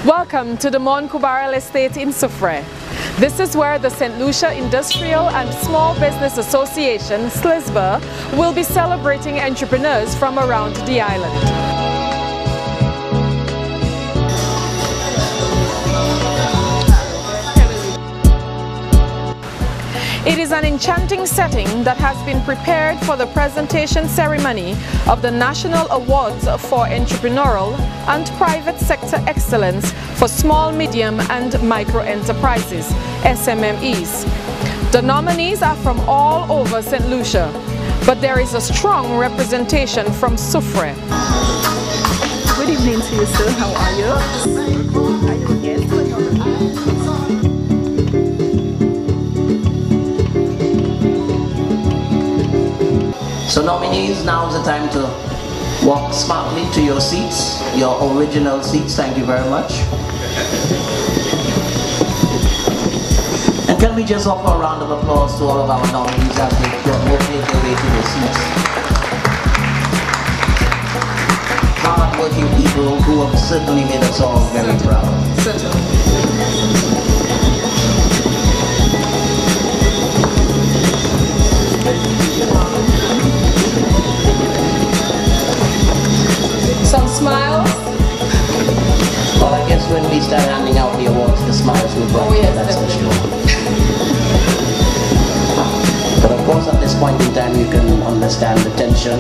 Welcome to the Mount Kubarel Estate in Soufrière. This is where the St. Lucia Industrial and Small Business Association, SLISBA, will be celebrating entrepreneurs from around the island. It is an enchanting setting that has been prepared for the presentation ceremony of the National Awards for Entrepreneurial and Private Sector Excellence for Small, Medium and Micro Enterprises, SMMEs. The nominees are from all over St. Lucia, but there is a strong representation from Soufrière. Good evening to you, sir. How are you? Are you a guest? So nominees, now is the time to walk smartly to your seats, your original seats. Thank you very much. And can we just offer a round of applause to all of our nominees as they make their way to their seats. Hard-working people who have certainly made us all very proud. Certainly. Some smiles? Well, I guess when we start handing out the awards, the smiles will brighten. Oh, yes, that's for sure. But of course, at this point in time, you can understand the tension.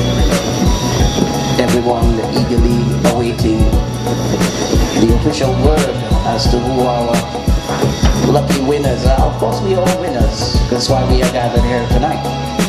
Everyone eagerly awaiting the official word as to who our lucky winners are. Of course, we are all winners. That's why we are gathered here tonight.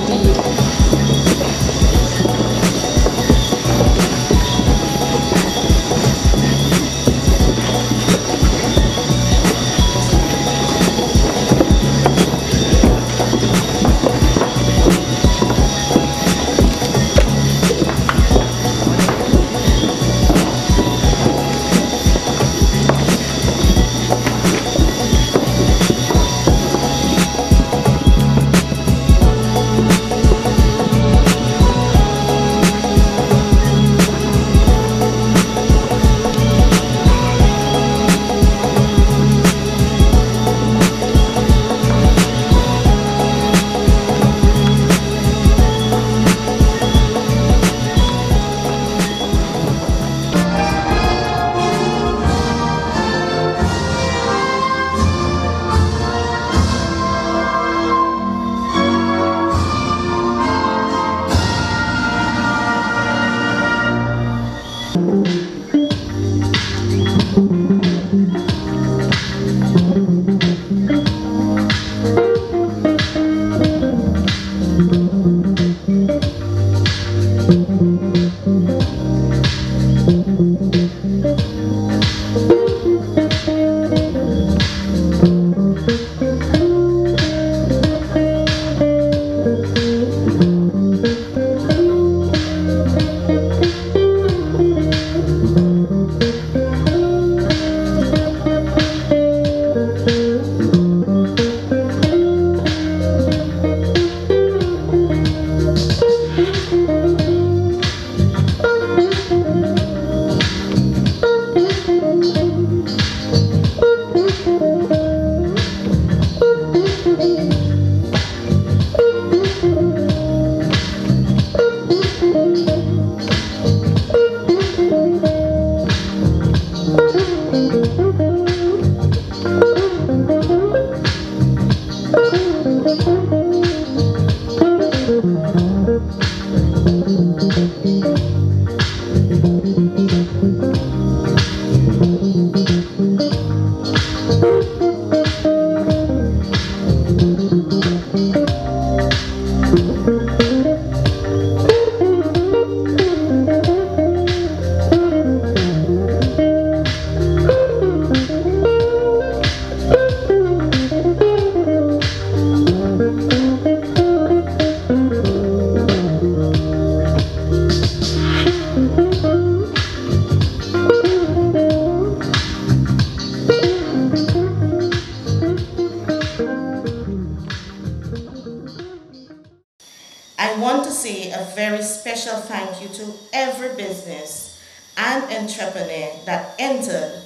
I want to say a very special thank you to every business and entrepreneur that entered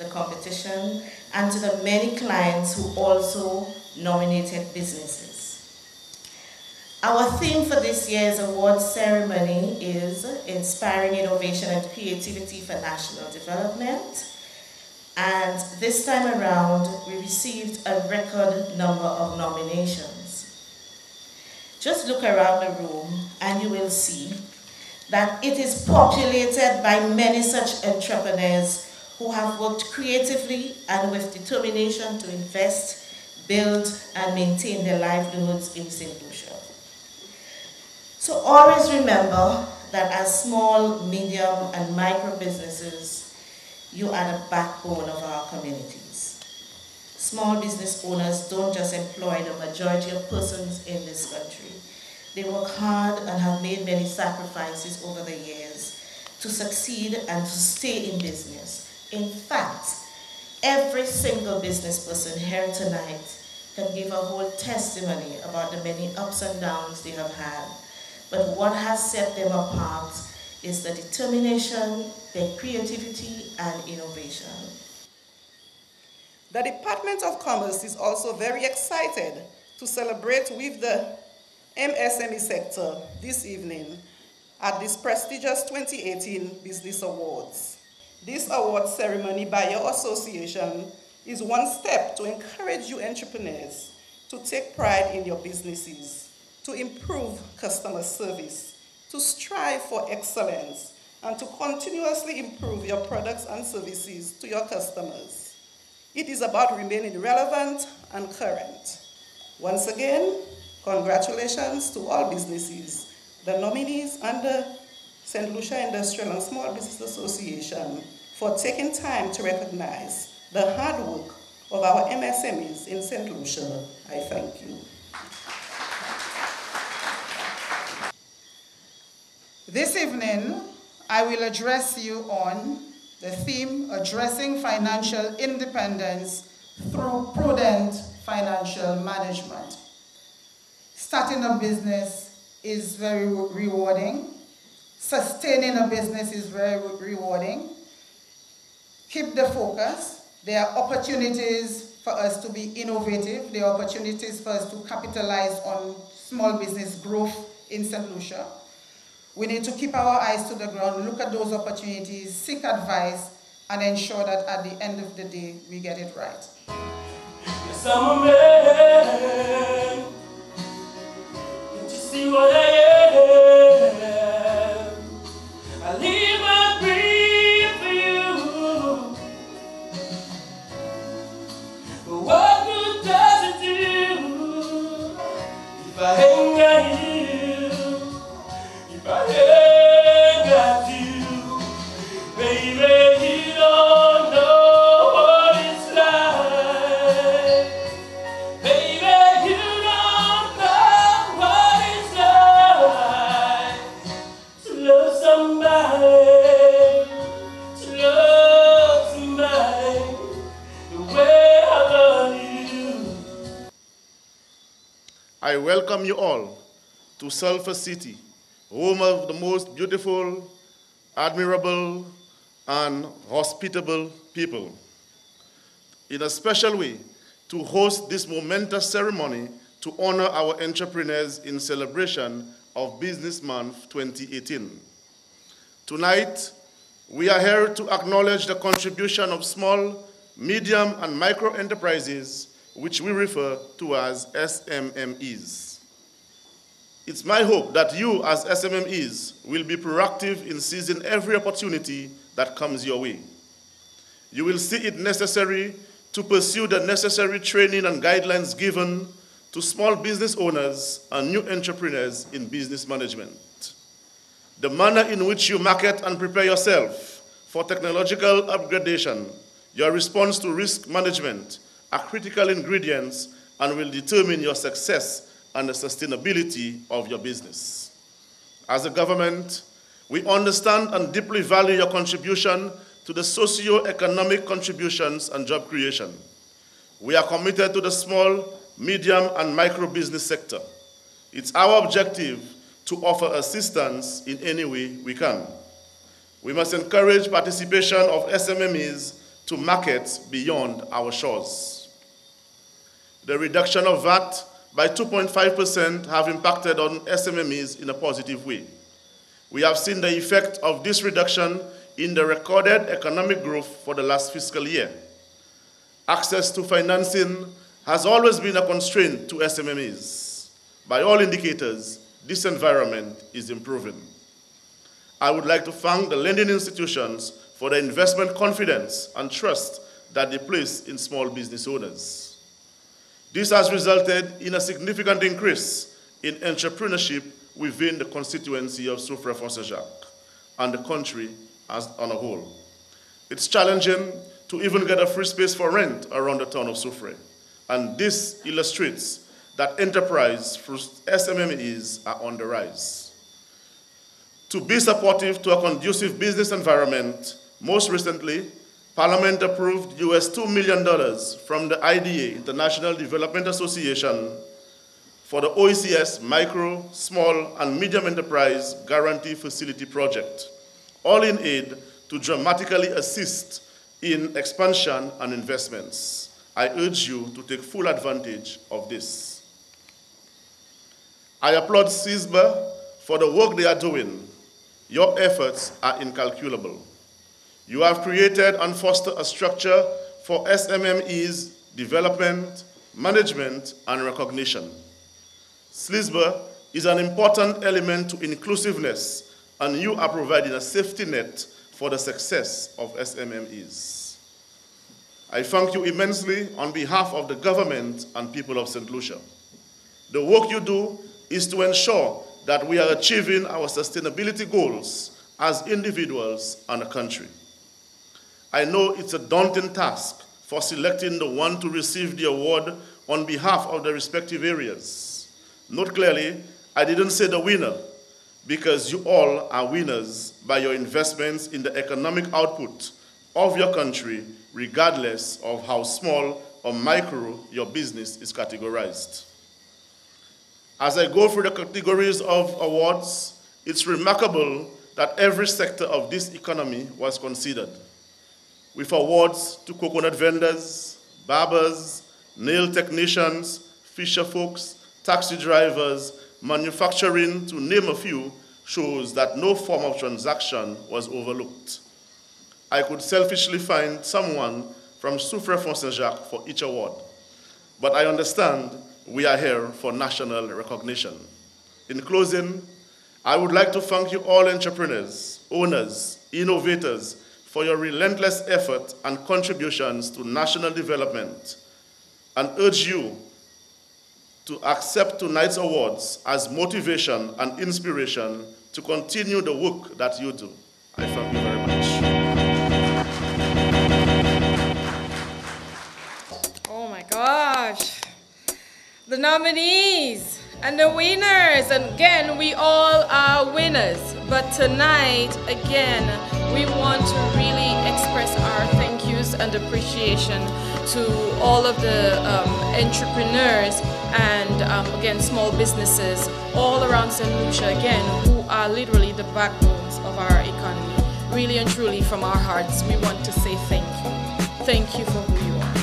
the competition, and to the many clients who also nominated businesses. Our theme for this year's award ceremony is Inspiring Innovation and Creativity for National Development. And this time around, we received a record number of nominations. Just look around the room and you will see that it is populated by many such entrepreneurs who have worked creatively and with determination to invest, build, and maintain their livelihoods in St. Lucia. So always remember that as small, medium, and micro businesses, you are the backbone of our communities. Small business owners don't just employ the majority of persons in this country. They work hard and have made many sacrifices over the years to succeed and to stay in business. In fact, every single business person here tonight can give a whole testimony about the many ups and downs they have had. But what has set them apart is the determination, their creativity, and innovation. The Department of Commerce is also very excited to celebrate with the MSME sector this evening at this prestigious 2018 Business Awards. This award ceremony by your association is one step to encourage you entrepreneurs to take pride in your businesses, to improve customer service, to strive for excellence, and to continuously improve your products and services to your customers. It is about remaining relevant and current. Once again, congratulations to all businesses, the nominees and the St. Lucia Industrial and Small Business Association for taking time to recognize the hard work of our MSMEs in St. Lucia. I thank you. This evening, I will address you on the theme, Addressing Financial Independence Through Prudent Financial Management. Starting a business is very rewarding. Sustaining a business is very rewarding. Keep the focus. There are opportunities for us to be innovative. There are opportunities for us to capitalize on small business growth in St. Lucia. We need to keep our eyes to the ground, look at those opportunities, seek advice, and ensure that at the end of the day, we get it right. Yes, I'm a man. Can't you see what I am? I live and breathe for you. But what good does it do if I ain't got you? If I ain't got you, baby, you don't know what it's like. Baby, you don't know what it's like to love somebody, the way I love you. I welcome you all to Sulphur City, home of the most beautiful, admirable, and hospitable people. In a special way, to host this momentous ceremony to honor our entrepreneurs in celebration of Business Month 2018. Tonight, we are here to acknowledge the contribution of small, medium, and micro enterprises, which we refer to as SMMEs. It's my hope that you, as SMMEs, will be proactive in seizing every opportunity that comes your way. You will see it necessary to pursue the necessary training and guidelines given to small business owners and new entrepreneurs in business management. The manner in which you market and prepare yourself for technological upgradation, your response to risk management are critical ingredients and will determine your success and the sustainability of your business. As a government, we understand and deeply value your contribution to the socio-economic contributions and job creation. We are committed to the small, medium, and micro business sector. It's our objective to offer assistance in any way we can. We must encourage participation of SMMEs to markets beyond our shores. The reduction of VAT by 2.5% have impacted on SMMEs in a positive way. We have seen the effect of this reduction in the recorded economic growth for the last fiscal year. Access to financing has always been a constraint to SMMEs. By all indicators, this environment is improving. I would like to thank the lending institutions for the investment confidence and trust that they place in small business owners. This has resulted in a significant increase in entrepreneurship within the constituency of Soufrière-Fonsègue and the country as on a whole. It's challenging to even get a free space for rent around the town of Soufrière, and this illustrates that enterprise through SMMEs are on the rise. To be supportive to a conducive business environment, most recently, Parliament approved US $2 million from the IDA, International Development Association, for the OECS Micro, Small, and Medium Enterprise Guarantee Facility Project, all in aid to dramatically assist in expansion and investments. I urge you to take full advantage of this. I applaud CISBA for the work they are doing. Your efforts are incalculable. You have created and fostered a structure for SMMEs development, management, and recognition. CISBA is an important element to inclusiveness, and you are providing a safety net for the success of SMMEs. I thank you immensely on behalf of the government and people of St. Lucia. The work you do is to ensure that we are achieving our sustainability goals as individuals and a country. I know it's a daunting task for selecting the one to receive the award on behalf of the respective areas. Note clearly, I didn't say the winner, because you all are winners by your investments in the economic output of your country, regardless of how small or micro your business is categorized. As I go through the categories of awards, it's remarkable that every sector of this economy was considered, with awards to coconut vendors, barbers, nail technicians, fisher folks, taxi drivers, manufacturing, to name a few, shows that no form of transaction was overlooked. I could selfishly find someone from Soufrière-Fonsègue for each award, but I understand we are here for national recognition. In closing, I would like to thank you all entrepreneurs, owners, innovators, for your relentless effort and contributions to national development, and urge you to accept tonight's awards as motivation and inspiration to continue the work that you do. I thank you very much. Oh my gosh. The nominees and the winners, and again, we all are winners, but tonight, again, we want to really express our thank yous and appreciation to all of the entrepreneurs and again, small businesses all around St. Lucia, again, who are literally the backbones of our economy. Really and truly, from our hearts, we want to say thank you. Thank you for who you are.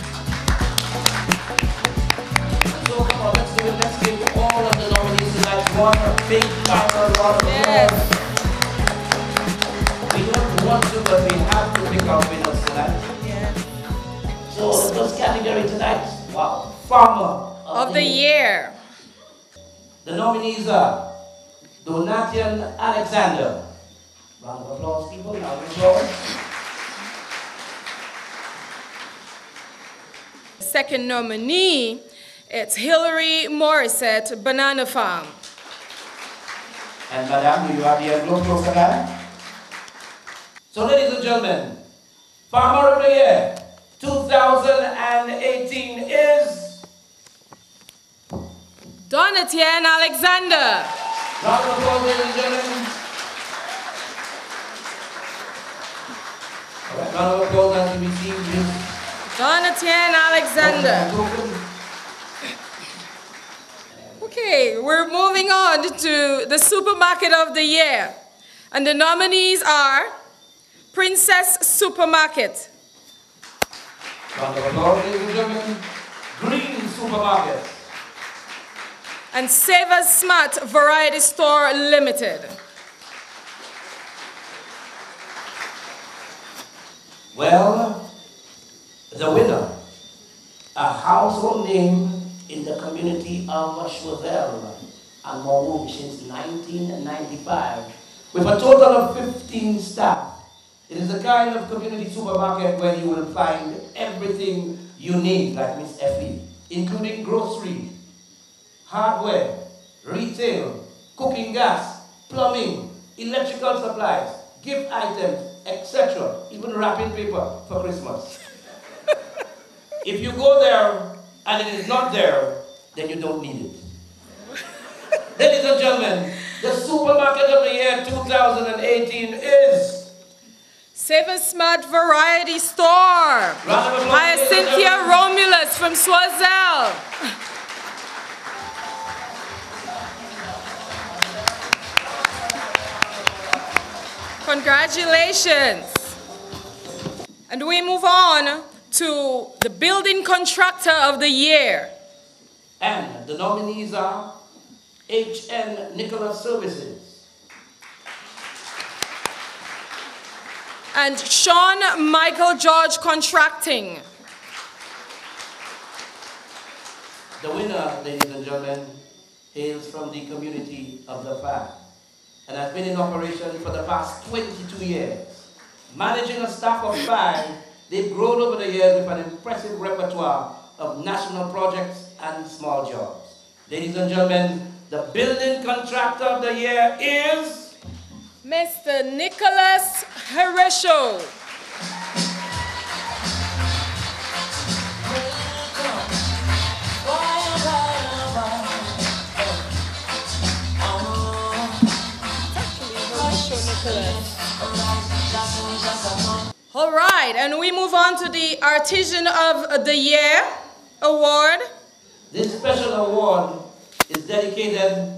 So come on, let's do it. Let's give all of the nominees tonight one big round of applause. Yes. We don't want to, but we have to pick our winners tonight. Yes. So the first category tonight, wow, Farmer Of the Year. The nominees are Donatian Alexander. Round of applause, people. Round of applause. Second nominee, it's Hillary Morissette, Banana Farm. And Madame, do you have the envelope close to that? So ladies and gentlemen, Farmer of the Year 2018 is Donatien Alexander. round of applause, ladies and gentlemen. All right, round of applause as we receive this. Donatien Alexander. Okay, we're moving on to the Supermarket of the Year. And the nominees are Princess Supermarket. Round of applause, ladies and gentlemen. Green Supermarket. And Savers Smart Variety Store Limited. Well, the winner, a household name in the community of Choiseul and Montrouge since 1995, with a total of 15 staff. It is the kind of community supermarket where you will find everything you need, like Miss Effie, including grocery, hardware, retail, cooking gas, plumbing, electrical supplies, gift items, etc., even wrapping paper for Christmas. If you go there and it is not there, then you don't need it. Ladies and gentlemen, the supermarket of the year 2018 is Savers Smart Variety Store. Hyacinthia Romulus from Choiseul. Congratulations. And we move on to the Building Contractor of the Year. And the nominees are H.N. Nicholas Services, and Sean Michael George Contracting. The winner, ladies and gentlemen, hails from the community of the FAG and has been in operation for the past 22 years. Managing a staff of 5, they've grown over the years with an impressive repertoire of national projects and small jobs. Ladies and gentlemen, the Building Contractor of the Year is Mr. Nicholas Heresho. All right, and we move on to the Artisan of the Year award. This special award is dedicated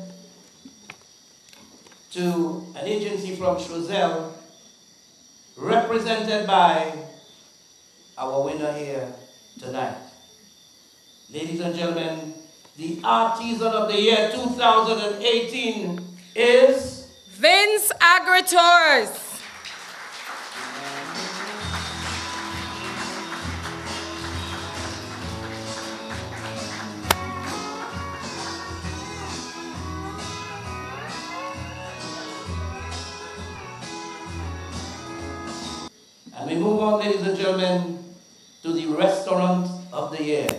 to an agency from Choiseul, represented by our winner here tonight. Ladies and gentlemen, the Artisan of the Year 2018 is Vince Agritours. And we move on, ladies and gentlemen, to the Restaurant of the Year.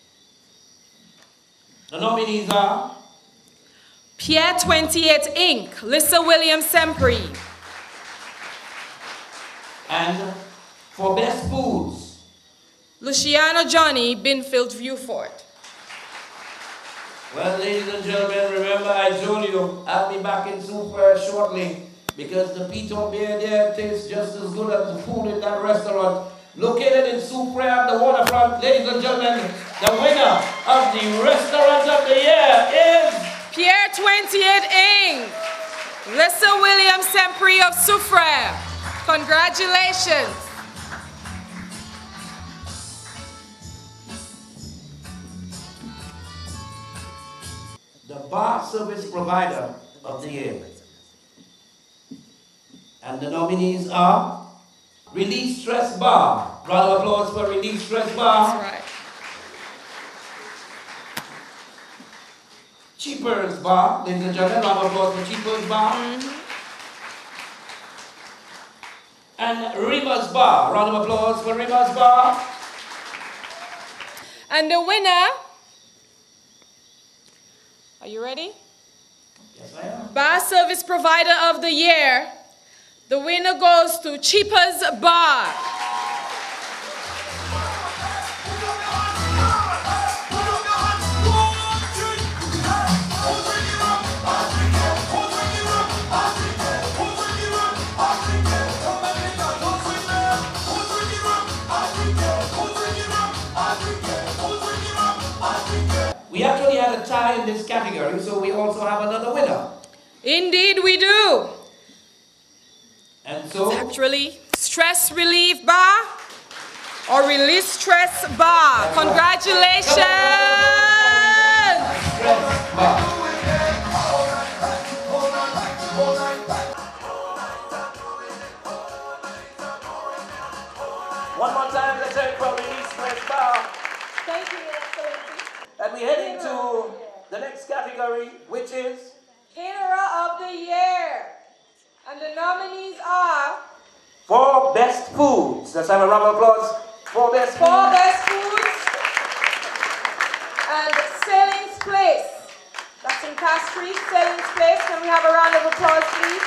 The nominees are Pier 28 Inc., Lisa Williams Sempri. And for Best Foods, Luciano Johnny, Binfield Viewfort. well, ladies and gentlemen, remember I told you I'll be back in Super shortly because the Piton beer there tastes just as good as the food in that restaurant. Located in Supre at the waterfront, ladies and gentlemen, the winner of the Restaurant of the Year is Pier 28 Inc., Lisa Williams Sempri of Soufrière. Congratulations. the Bar Service Provider of the Year. And the nominees are Release Stress Bar. Round of applause for Release Stress Bar. That's right. Cheapers Bar. Ladies and gentlemen, round of applause for Cheapers Bar. And Rima's Bar. Round of applause for Rima's Bar. And the winner, are you ready? Yes, I am. Bar Service Provider of the Year. The winner goes to Cheapers Bar. We actually had a tie in this category, so we also have another winner. Indeed we do. And so, It's actually Stress Relief Bar. or release stress bar. Congratulations! One more time, let's hear it for release stress bar. Thank you, Excellency. And we're heading to the next category, which is Caterer of the Year. And the nominees are for best foods. Let's have a round of applause for best foods. For Best Foods and Sailing's Place. That's in Cass Street, Sailing's Place. Can we have a round of applause, please?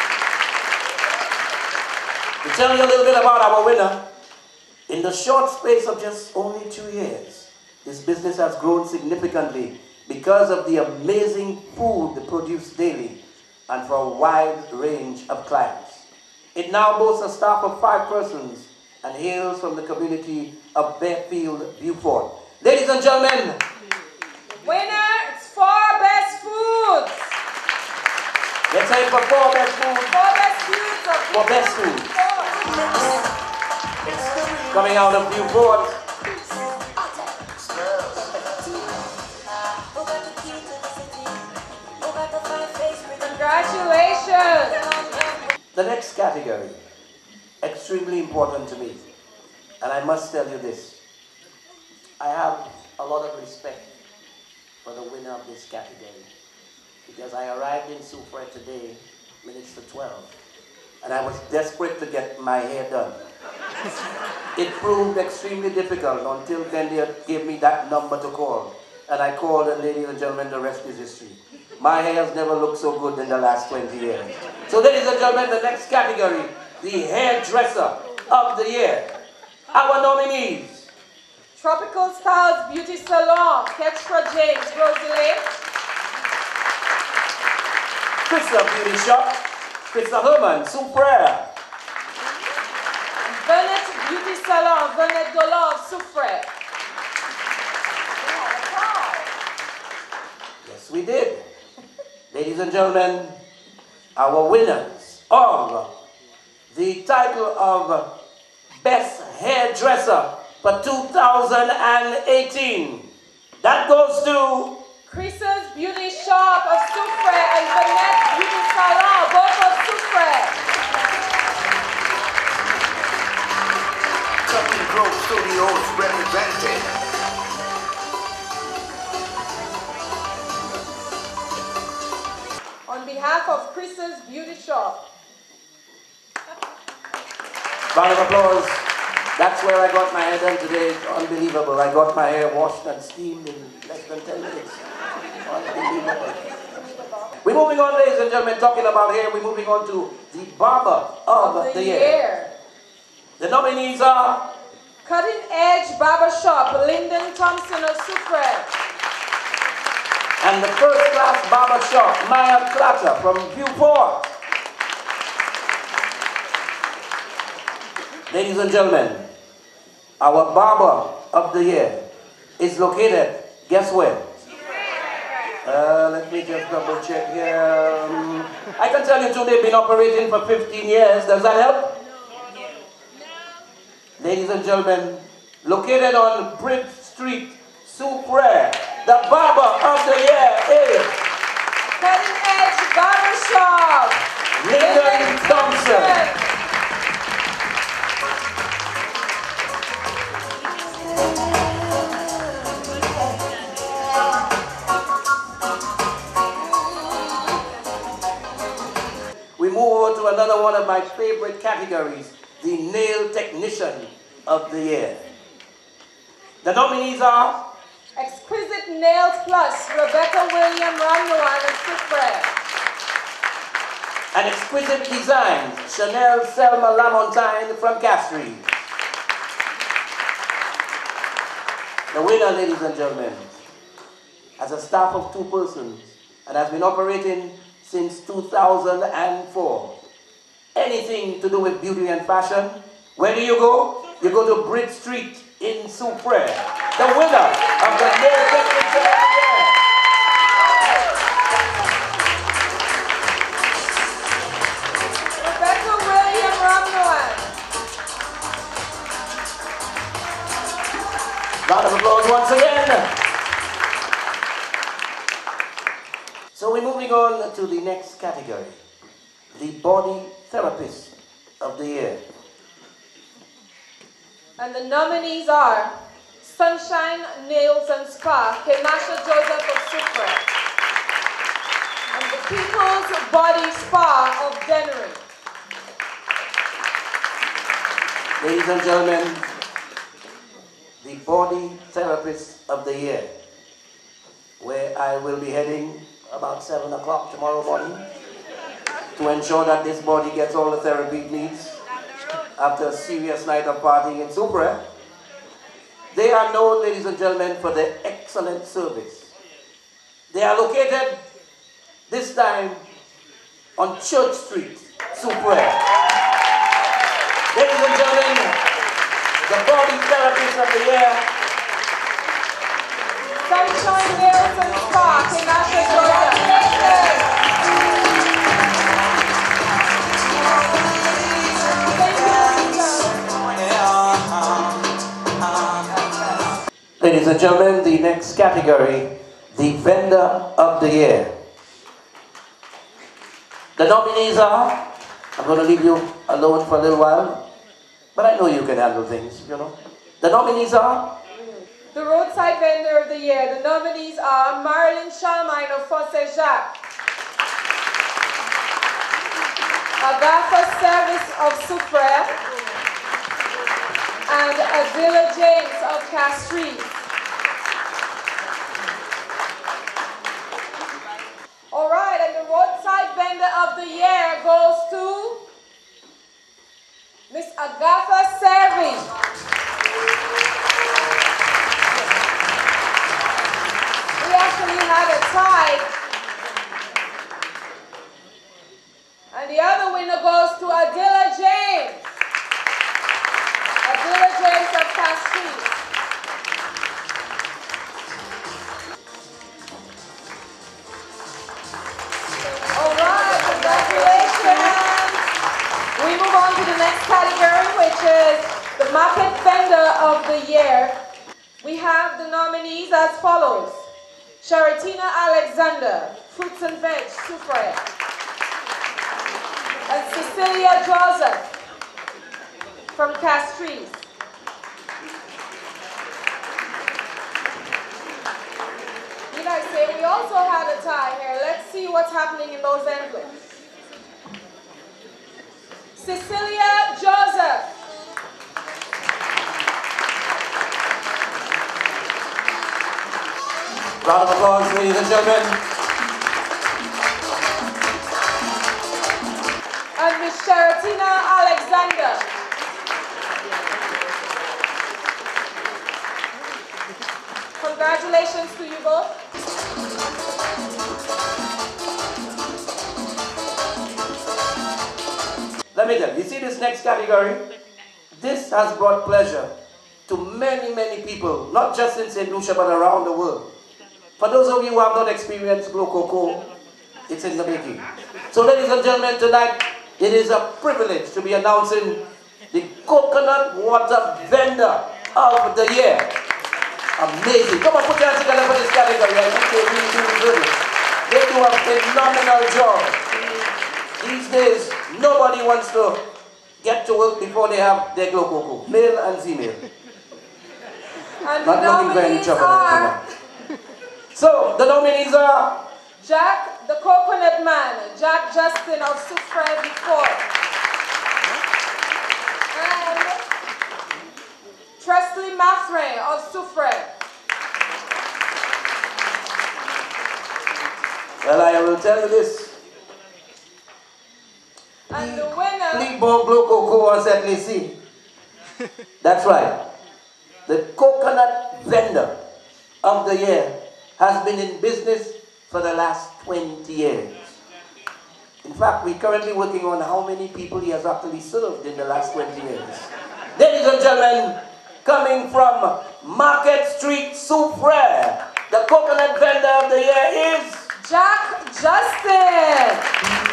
To tell you a little bit about our winner, in the short space of just only 2 years, this business has grown significantly because of the amazing food they produce daily and for a wide range of clients. It now boasts a staff of 5 persons and hails from the community of Bearfield, Beaufort. Ladies and gentlemen, Winner, it's For Best Foods. let's say for Best Foods. For Best Foods. For Best Foods. Coming out of Beaufort. Congratulations. The next category, extremely important to me, and I must tell you this. I have a lot of respect for the winner of this category because I arrived in Soufrière today, minutes to 12, and I was desperate to get my hair done. It proved extremely difficult until Bendia gave me that number to call, and I called, and ladies and gentlemen, the rest is history. My hair has never looked so good in the last 20 years. So ladies and gentlemen, the next category, the hairdresser of the year. Our nominees. Tropical Styles Beauty Salon, Ketra James, Rosalie. Krista Beauty Shop, Krista Herman, Soufrière. Venet Beauty Salon, Venet Dolor, Soufrière. Yes, we did. Ladies and gentlemen, our winners of the title of Best Hairdresser for 2018. That goes to Chris's Beauty Shop of Soufrière and Venet Beauty Salon, both of Soufrière. Tucking Grove Studios represented. On behalf of Chris's Beauty Shop. round of applause. That's where I got my hair done today. It's unbelievable. I got my hair washed and steamed in less than 10 minutes. Unbelievable. We're moving on, ladies and gentlemen, talking about hair. We're moving on to the Barber of the Year. The nominees are Cutting Edge Barber Shop, Lyndon Thompson of Soufrière. and the First Class Barber Shop, Maya Clatter from Beaufort. Ladies and gentlemen, our Barber of the Year is located, guess where? Let me just double check here. I can tell you too, they've been operating for 15 years. Does that help? Ladies and gentlemen, located on Bridge Street, Soufrière, the Barber of the Year is Cutting Edge Barber Shop, Lyndon Thompson. We move over to another one of my favorite categories, the Nail Technician of the Year. The nominees are Exquisite Nails Plus, Rebecca William Ramnawan of Soufrière. and Exquisite Designs, Chanel Selma Lamontagne from Castries. The winner, ladies and gentlemen, has a staff of 2 persons and has been operating since 2004. Anything to do with beauty and fashion, where do you go? You go to Bridge Street in Soufrière. The winner of the Nail Technician of the Year. Rebecca William Ramnawan. Round of applause once again. So we're moving on to the next category, the Body Therapist of the Year. And the nominees are Sunshine Nails and Spa, Kenasha Joseph of Sucre, and the People's Body Spa of Dennery. Ladies and gentlemen, the Body Therapist of the Year, where I will be heading about 7 o'clock tomorrow morning to ensure that this body gets all the therapy it needs after a serious night of partying in Supra. They are known, ladies and gentlemen, for their excellent service. They are located this time on Church Street, Supra. Ladies and gentlemen, the Body Therapist of the Year, Sunshine Nails and Spa, Kenasha Joseph. Ladies and gentlemen, the next category, the Vendor of the Year. The nominees are, I'm going to leave you alone for a little while, but I know you can handle things, you know. The nominees are The Roadside Vendor of the Year. The nominees are Marilyn Shalmine of Fosse Jacques, Agatha Service of Sucre, and Adila James of Castries. All right, and the Roadside Vendor of the Year goes to Miss Agatha Service. We actually had a tie. And the other winner goes to Adila James. Adila James of Castries. All right, congratulations. We move on to the next category, which is the Market Vendor of the Year. We have the nominees as follows. Sharatina Alexander, Fruits and Veg, Sucre. And Cecilia Joseph from Castries. Did I say we also had a tie here? Let's see what's happening in those envelopes. Cecilia Joseph. round of applause, ladies and gentlemen. And Miss Sharatina Alexander. Congratulations to you both. Let me tell you, see this next category? This has brought pleasure to many, many people, not just in St. Lucia, but around the world. For those of you who have not experienced Glow Cocoa, it's in the making. So ladies and gentlemen, tonight, it is a privilege to be announcing the Coconut Water Vendor of the Year. Amazing. Come on, put your hands together for this category. I think they really do good. They do a phenomenal job. These days, nobody wants to get to work before they have their Glow Cocoa, male and female. And not looking for any trouble tonight. So, the nominees are Jack the Coconut Man, Jack Justin of Sucre before. And Tresley Mathray of Sucre. Well, I will tell you this. And the winner... Fleetborn Glow Cocoa was at Lissy. That's right. The Coconut Vendor of the Year has been in business for the last 20 years. In fact, we're currently working on how many people he has actually served in the last 20 years. Ladies and gentlemen, coming from Market Street, Sucre, the Coconut Vendor of the Year is Jack Justin.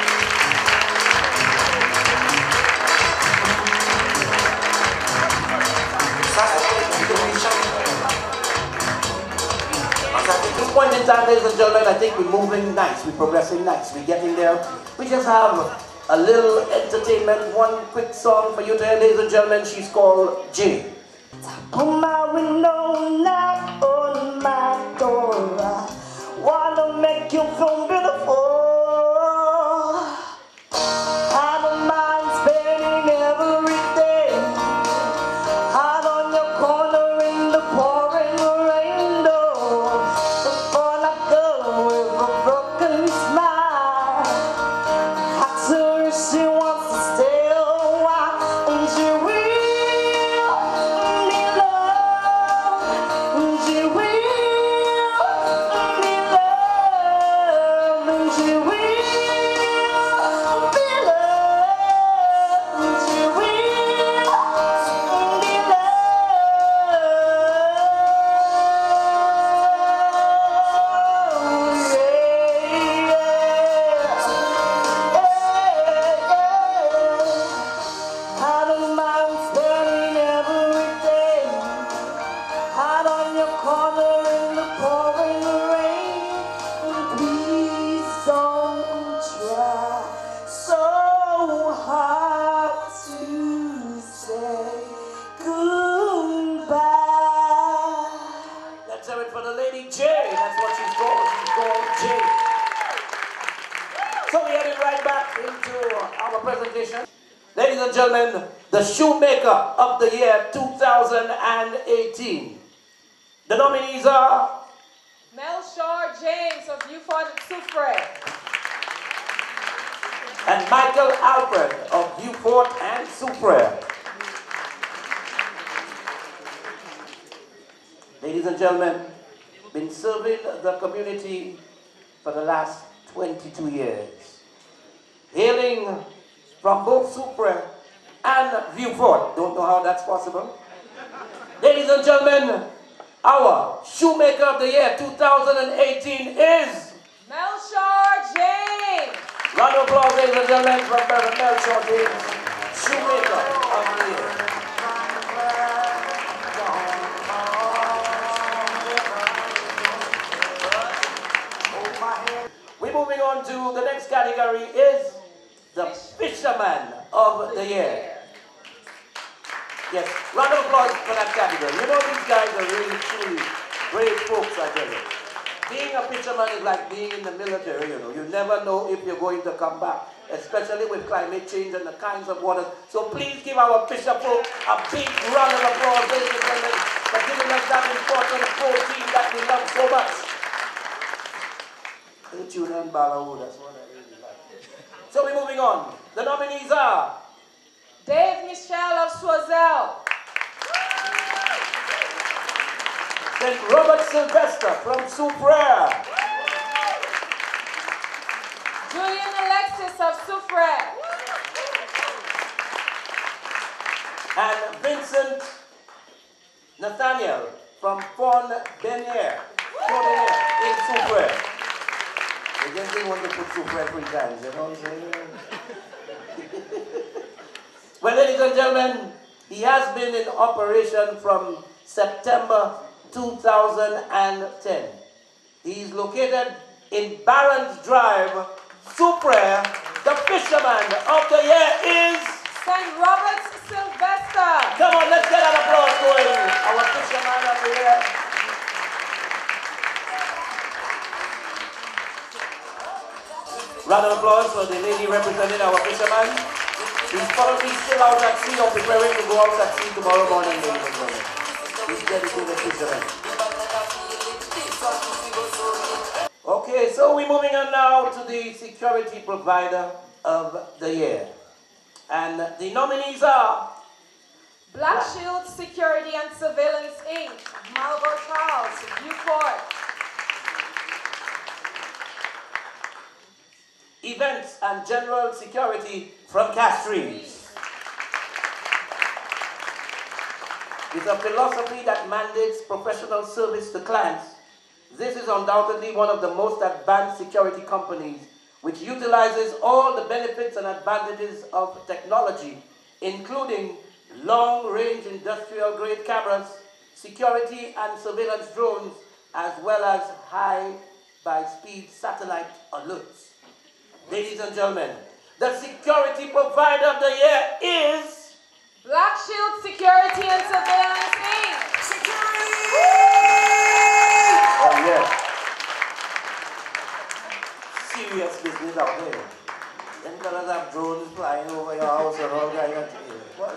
same time, ladies and gentlemen, I think we're moving nice, we're progressing nice, we're getting there. We just have a little entertainment, one quick song for you today, ladies and gentlemen. She's called Jay. On my window, knock on my door. I wanna make you feel beautiful. I don't mind spending every day out on your corner in the pouring rain. Though before I go with a broken smile, ask her if she wants to stay a while, and she will be loved, and she will be loved, and she will be loved, and she will be loved. I don't mind spending every day out on your corner in the pouring rain. Please don't try so hard to say goodbye. Let's have it for the lady J. That's what she's called. She's called J. So we're heading right back into our presentation. Ladies and gentlemen, the shoemaker of the year 2018. The nominees are Melchor James of Beaufort Soufrière. and Michael Alfred of Beaufort and Soufrière. Ladies and gentlemen, been serving the community for the last 22 years. Hailing from both Soufrière and Beaufort. Don't know how that's possible. Ladies and gentlemen, our shoemaker of the year 2018 is Melchor James. round of applause, ladies and gentlemen, for Reverend Melchor James, shoemaker of the year. We're moving on to the next category is the fisherman of the year. Yes, round of applause for that category. You know these guys are really, truly brave folks, I tell you. Being a fisherman is like being in the military, you know. You never know if you're going to come back, especially with climate change and the kinds of waters. So please give our fisher folk a big round of applause, ladies and gentlemen, for giving us that important protein that we love so much. The tuna and balao, that's what I really like. So we're moving on. The nominees are Dave Michel of Choiseul. St. Robert Sylvester from Soufrière. Julian Alexis of Soufrière. And Vincent Nathaniel from Font-Benier in Soufrière. They just didn't want to put Soufrière 3 times, you know what I'm saying? Well, ladies and gentlemen, he has been in operation from September 2010. He is located in Barron's Drive, Soufrière. The fisherman of the year is St. Robert Sylvester. Come on, let's get an applause going. Our fisherman of the year. Round of applause for the lady representing our fisherman. He's probably still out at sea or preparing to go out at sea tomorrow morning, ladies and gentlemen. He's dedicated fisherman. Okay, so we're moving on now to the security provider of the year. And the nominees are Black Shield Security and Surveillance Inc. Marlborough Charles, Beaufort. Events and General Security from Castries. With a philosophy that mandates professional service to clients, this is undoubtedly one of the most advanced security companies which utilizes all the benefits and advantages of technology, including long-range industrial-grade cameras, security and surveillance drones, as well as high by speed satellite alerts. Ladies and gentlemen, the security provider of the year is Black Shield Security and Surveillance Inc. Security! Oh yeah. Serious business out there. Them fellas have drones flying over your house and all that. What?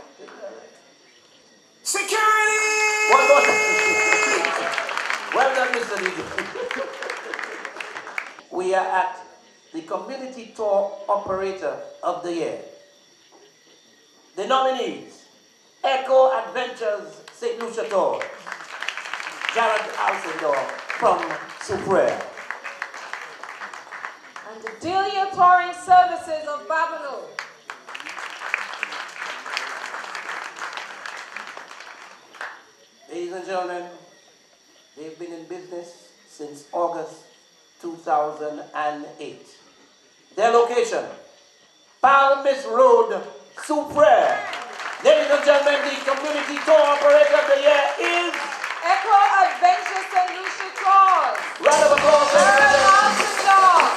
Security! One more time. Well done, Mr. DJ. We are at the Community Tour Operator of the Year. The nominees: Echo Adventures St. Lucia Tour, Jared Alcindor from Supre, and the Delia Touring Services of Babylon. Ladies and gentlemen, they've been in business since August 2008. Their location: Palmis Road, Supre. Ladies and gentlemen, the Community Tour Operator of the Year is Echo Adventure St. Lucia Tours. Round of applause, Jared Alcindor.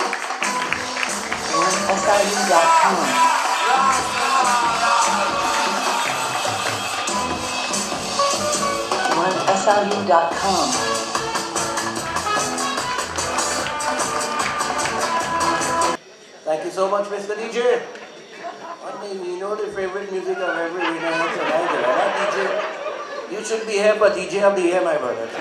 SLU.com. Thank you so much, Mr. DJ. One day we know the favorite music of every winner tonight. That DJ, you should be here for DJ of the Year, my brother.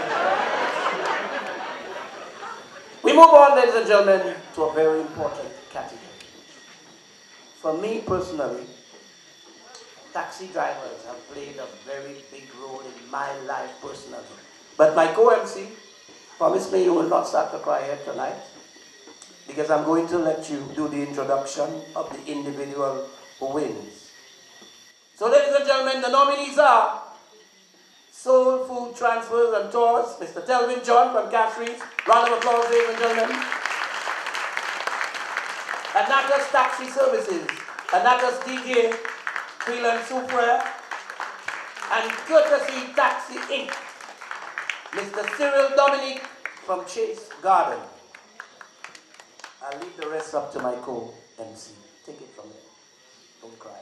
We move on, ladies and gentlemen, to a very important category. For me personally, taxi drivers have played a very big role in my life personally. But my co-MC promised me you will not start to cry here tonight, because I'm going to let you do the introduction of the individual who wins. So, ladies and gentlemen, the nominees are Soul Food Transfers and Tours, Mr. Telvin John from Castries. Round of applause, ladies and gentlemen. Anatas Taxi Services, Anatas DJ, Freeland Supre, and Courtesy Taxi Inc., Mr. Cyril Dominic from Chase Garden. I'll leave the rest up to my co-MC. Take it from there. Don't cry.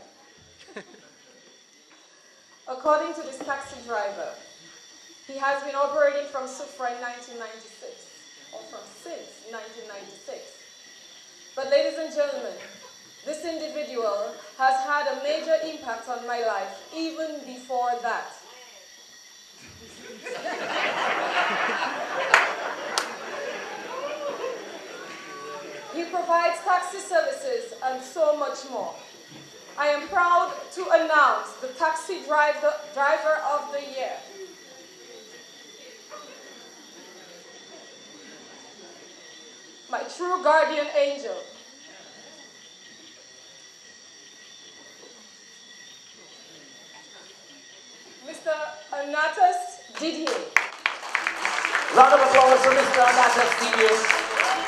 According to this taxi driver, he has been operating from Supre in 1996, or from since 1996. But ladies and gentlemen, this individual has had a major impact on my life even before that. He provides taxi services and so much more. I am proud to announce the Taxi Driver of the Year. My true guardian angel. Mr. Anatas Didier. Round of applause for Mr. Anatas Didier.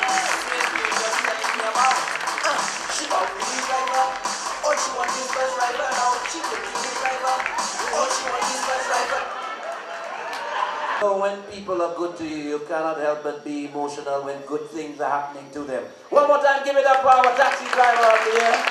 So when people are good to you, you cannot help but be emotional when good things are happening to them. One more time, give it up for our taxi driver of the year.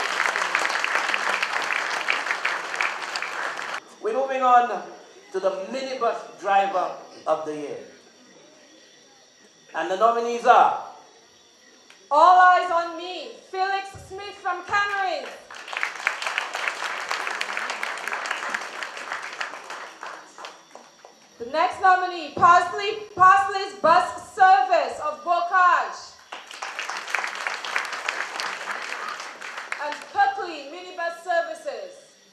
We're moving on to the minibus driver of the year. And the nominees are All Eyes on Me, Felix Smith from Canaries. The next nominee, Parsley's Bus Service of Bocage. And Kirkley Minibus Services.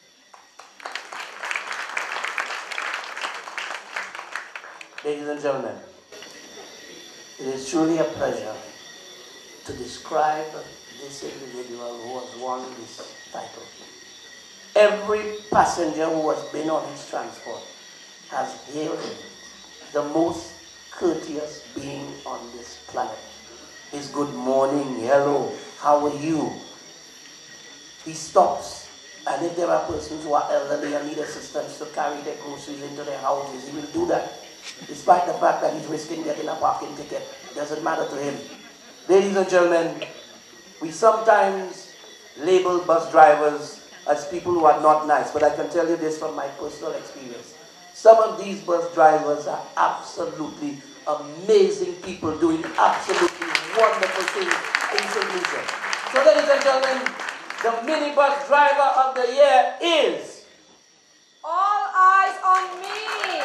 Ladies and gentlemen, it is truly a pleasure to describe this individual who has won this title. Every passenger who has been on his transport has hailed him the most courteous being on this planet. His good morning, hello, how are you? He stops, and if there are persons who are elderly and need assistance to carry their groceries into their houses, he will do that. despite the fact that he's risking getting a parking ticket. Doesn't matter to him. Ladies and gentlemen, we sometimes label bus drivers as people who are not nice, but I can tell you this from my personal experience. Some of these bus drivers are absolutely amazing people doing absolutely wonderful things in St. Lucia. So ladies and gentlemen, the minibus driver of the year is... All eyes on me!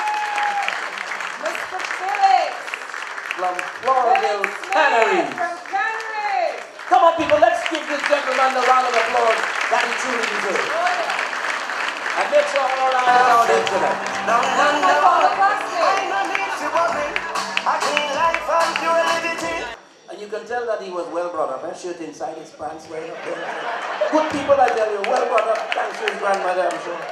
Mr. Phillips! From Floridale Canneries. From Canneries! Come on people, let's give this gentleman the round of applause that he truly deserves. And make sure all eyes are on him tonight. And you can tell that he was well brought up. That shirt inside his pants, right up there. Good people, I tell you, well brought up. Thanks to his grandmother, I'm sure.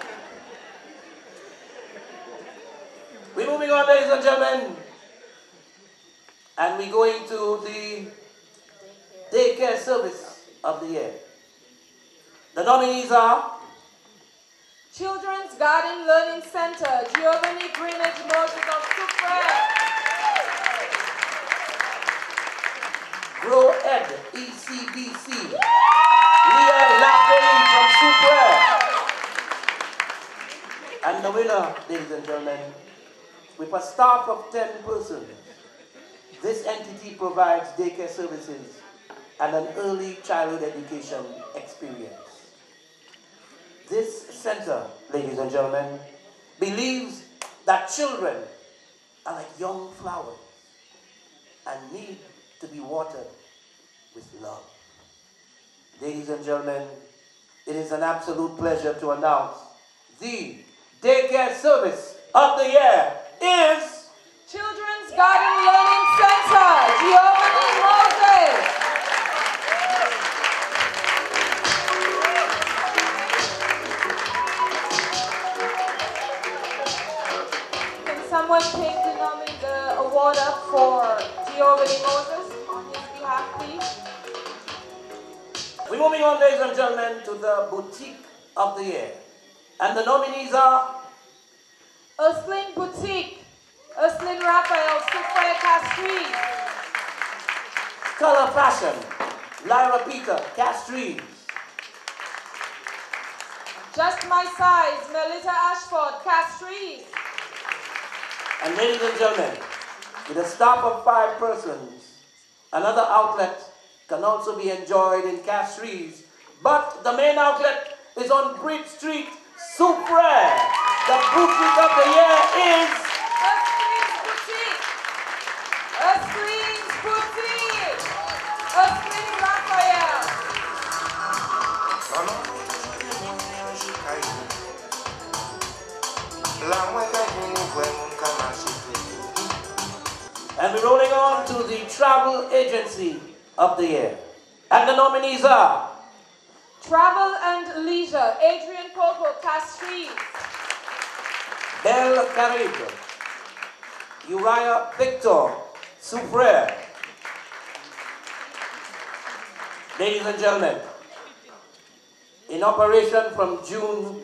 We're moving on, ladies and gentlemen. And we're going to the daycare service of the year. The nominees are Children's Garden Learning Center, Giovanni Greenwich Moses of Sucre. Grow Ed, ECBC. Leah Lapoli from Sucre. And the winner, ladies and gentlemen, with a staff of 10 persons, this entity provides daycare services and an early childhood education experience. This center, ladies and gentlemen, believes that children are like young flowers and need to be watered with love. Ladies and gentlemen, it is an absolute pleasure to announce the daycare service of the year is Children's Garden Learning Center, Giovanni Moses. Can someone take the award up for Giovanni Moses on his behalf, please? We're moving on, ladies and gentlemen, to the boutique of the year. And the nominees are Ursuline Boutique, Ursuline Raphael, Sucre Castries. Color Fashion, Lyra Peter, Castries. Just My Size, Melissa Ashford, Castries. And ladies and gentlemen, with a staff of 5 persons, another outlet can also be enjoyed in Castries, but the main outlet is on Bridge Street, Sucre. The boutique of the year is Ursuline's Boutique. Ursuline's Boutique. Ursuline Raphael. And we're rolling on to the travel agency of the year. And the nominees are Travel and Leisure, Adrian Poco, Castries. Belle Caribe, Uriah Victor, Sucre. Ladies and gentlemen, in operation from June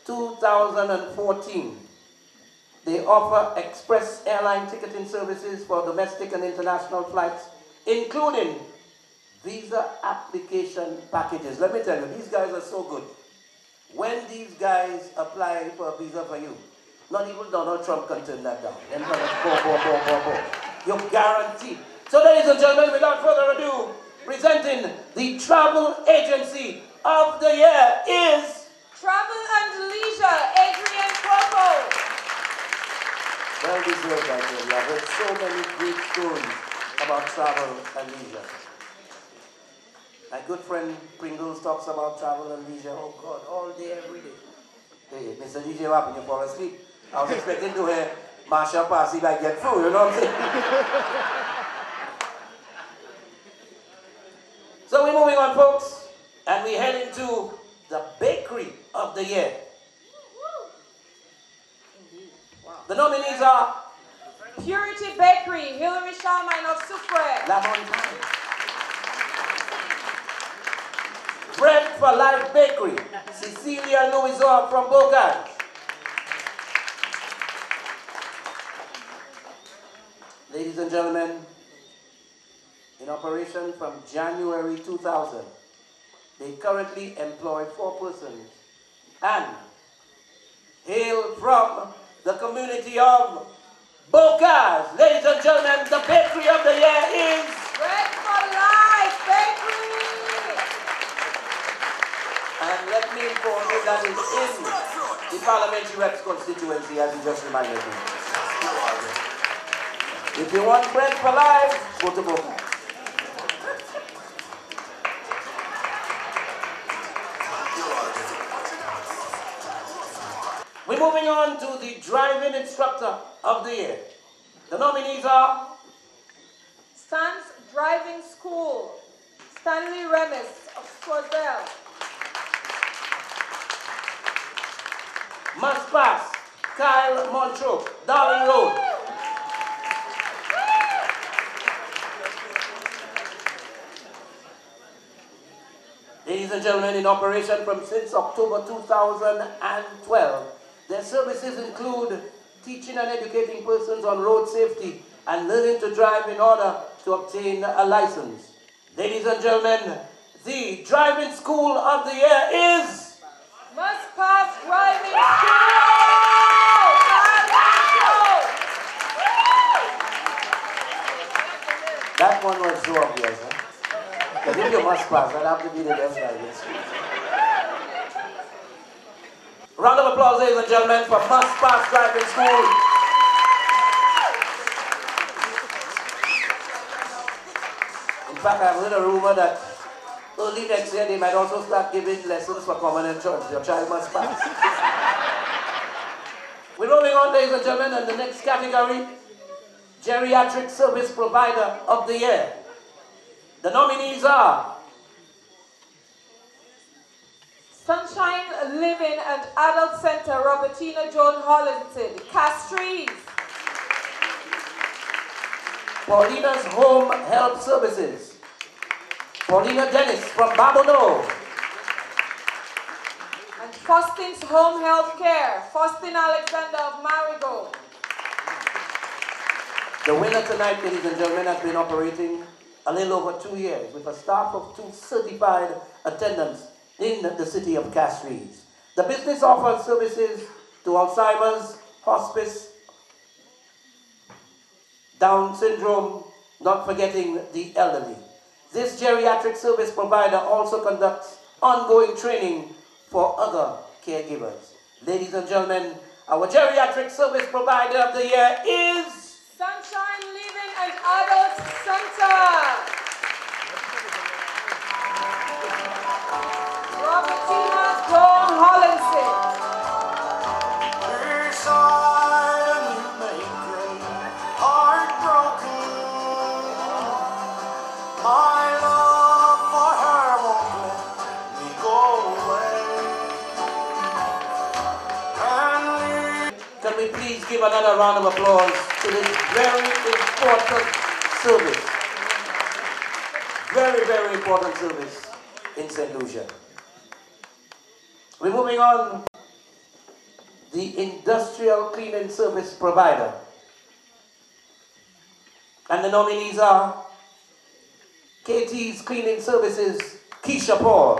2014, they offer express airline ticketing services for domestic and international flights, including visa application packages. Let me tell you, these guys are so good. When these guys apply for a visa for you, not even Donald Trump can turn that down. You're guaranteed. So ladies and gentlemen, without further ado, presenting the travel agency of the year is Travel and Leisure, Adrian Poco. Well deserved, I tell you. I've heard so many great stories about travel and leisure. My good friend Pringles talks about travel and leisure, oh God, all day, every day. Hey, Mr. DJ, what happened? You fall asleep? I was expecting to hear Marsha pass if I get through, you know what I'm saying? So we're moving on, folks, and we're heading to the bakery of the year. The nominees are Purity Bakery, Hilary Sharman of Sucre. La Montagne. Bread for Life Bakery, Cecilia Louison from Bogart. Ladies and gentlemen, in operation from January 2000, they currently employ 4 persons and hail from the community of Bocas. Ladies and gentlemen, the bakery of the year is Bread for Life Bakery. And let me inform you that it's in the Parliamentary Reps constituency, as you just reminded me. If you want bread for life, go to Bocas. We're moving on to the driving instructor of the year. The nominees are Stans Driving School, Stanley Remis of Swazel. Must Pass, Kyle Montreux, Darling Road. Ladies and gentlemen, in operation from since October 2012, their services include teaching and educating persons on road safety and learning to drive in order to obtain a license. Ladies and gentlemen, the driving school of the year is Must Pass Driving School. That one was so obvious, huh? Because if you must pass, I'd have to be the best driving. Round of applause, ladies and gentlemen, for Must Pass Driving School. In fact, I've heard a rumor that early next year they might also start giving lessons for common entrance. Your child must pass. We're rolling on, ladies and gentlemen, and the next category, Geriatric Service Provider of the Year. The nominees are Sunshine Living and Adult Center, Robertina Joan Hollinston, Castries. Paulina's Home Health Services, Paulina Dennis from Babono. And Faustin's Home Health Care, Faustin Alexander of Marigot. The winner tonight, ladies and gentlemen, has been operating a little over 2 years with a staff of 2 certified attendants in the city of Castries. The business offers services to Alzheimer's, hospice, Down syndrome, not forgetting the elderly. This geriatric service provider also conducts ongoing training for other caregivers. Ladies and gentlemen, our geriatric service provider of the year is Sunshine Living and Adult Center, Robertina Joan Hollinston. My love for her won't let me go away. Can we please give another round of applause to this very important service. Very, very important service in St. Lucia. We're moving on. The industrial cleaning service provider. And the nominees are KT's Cleaning Services, Keisha Paul.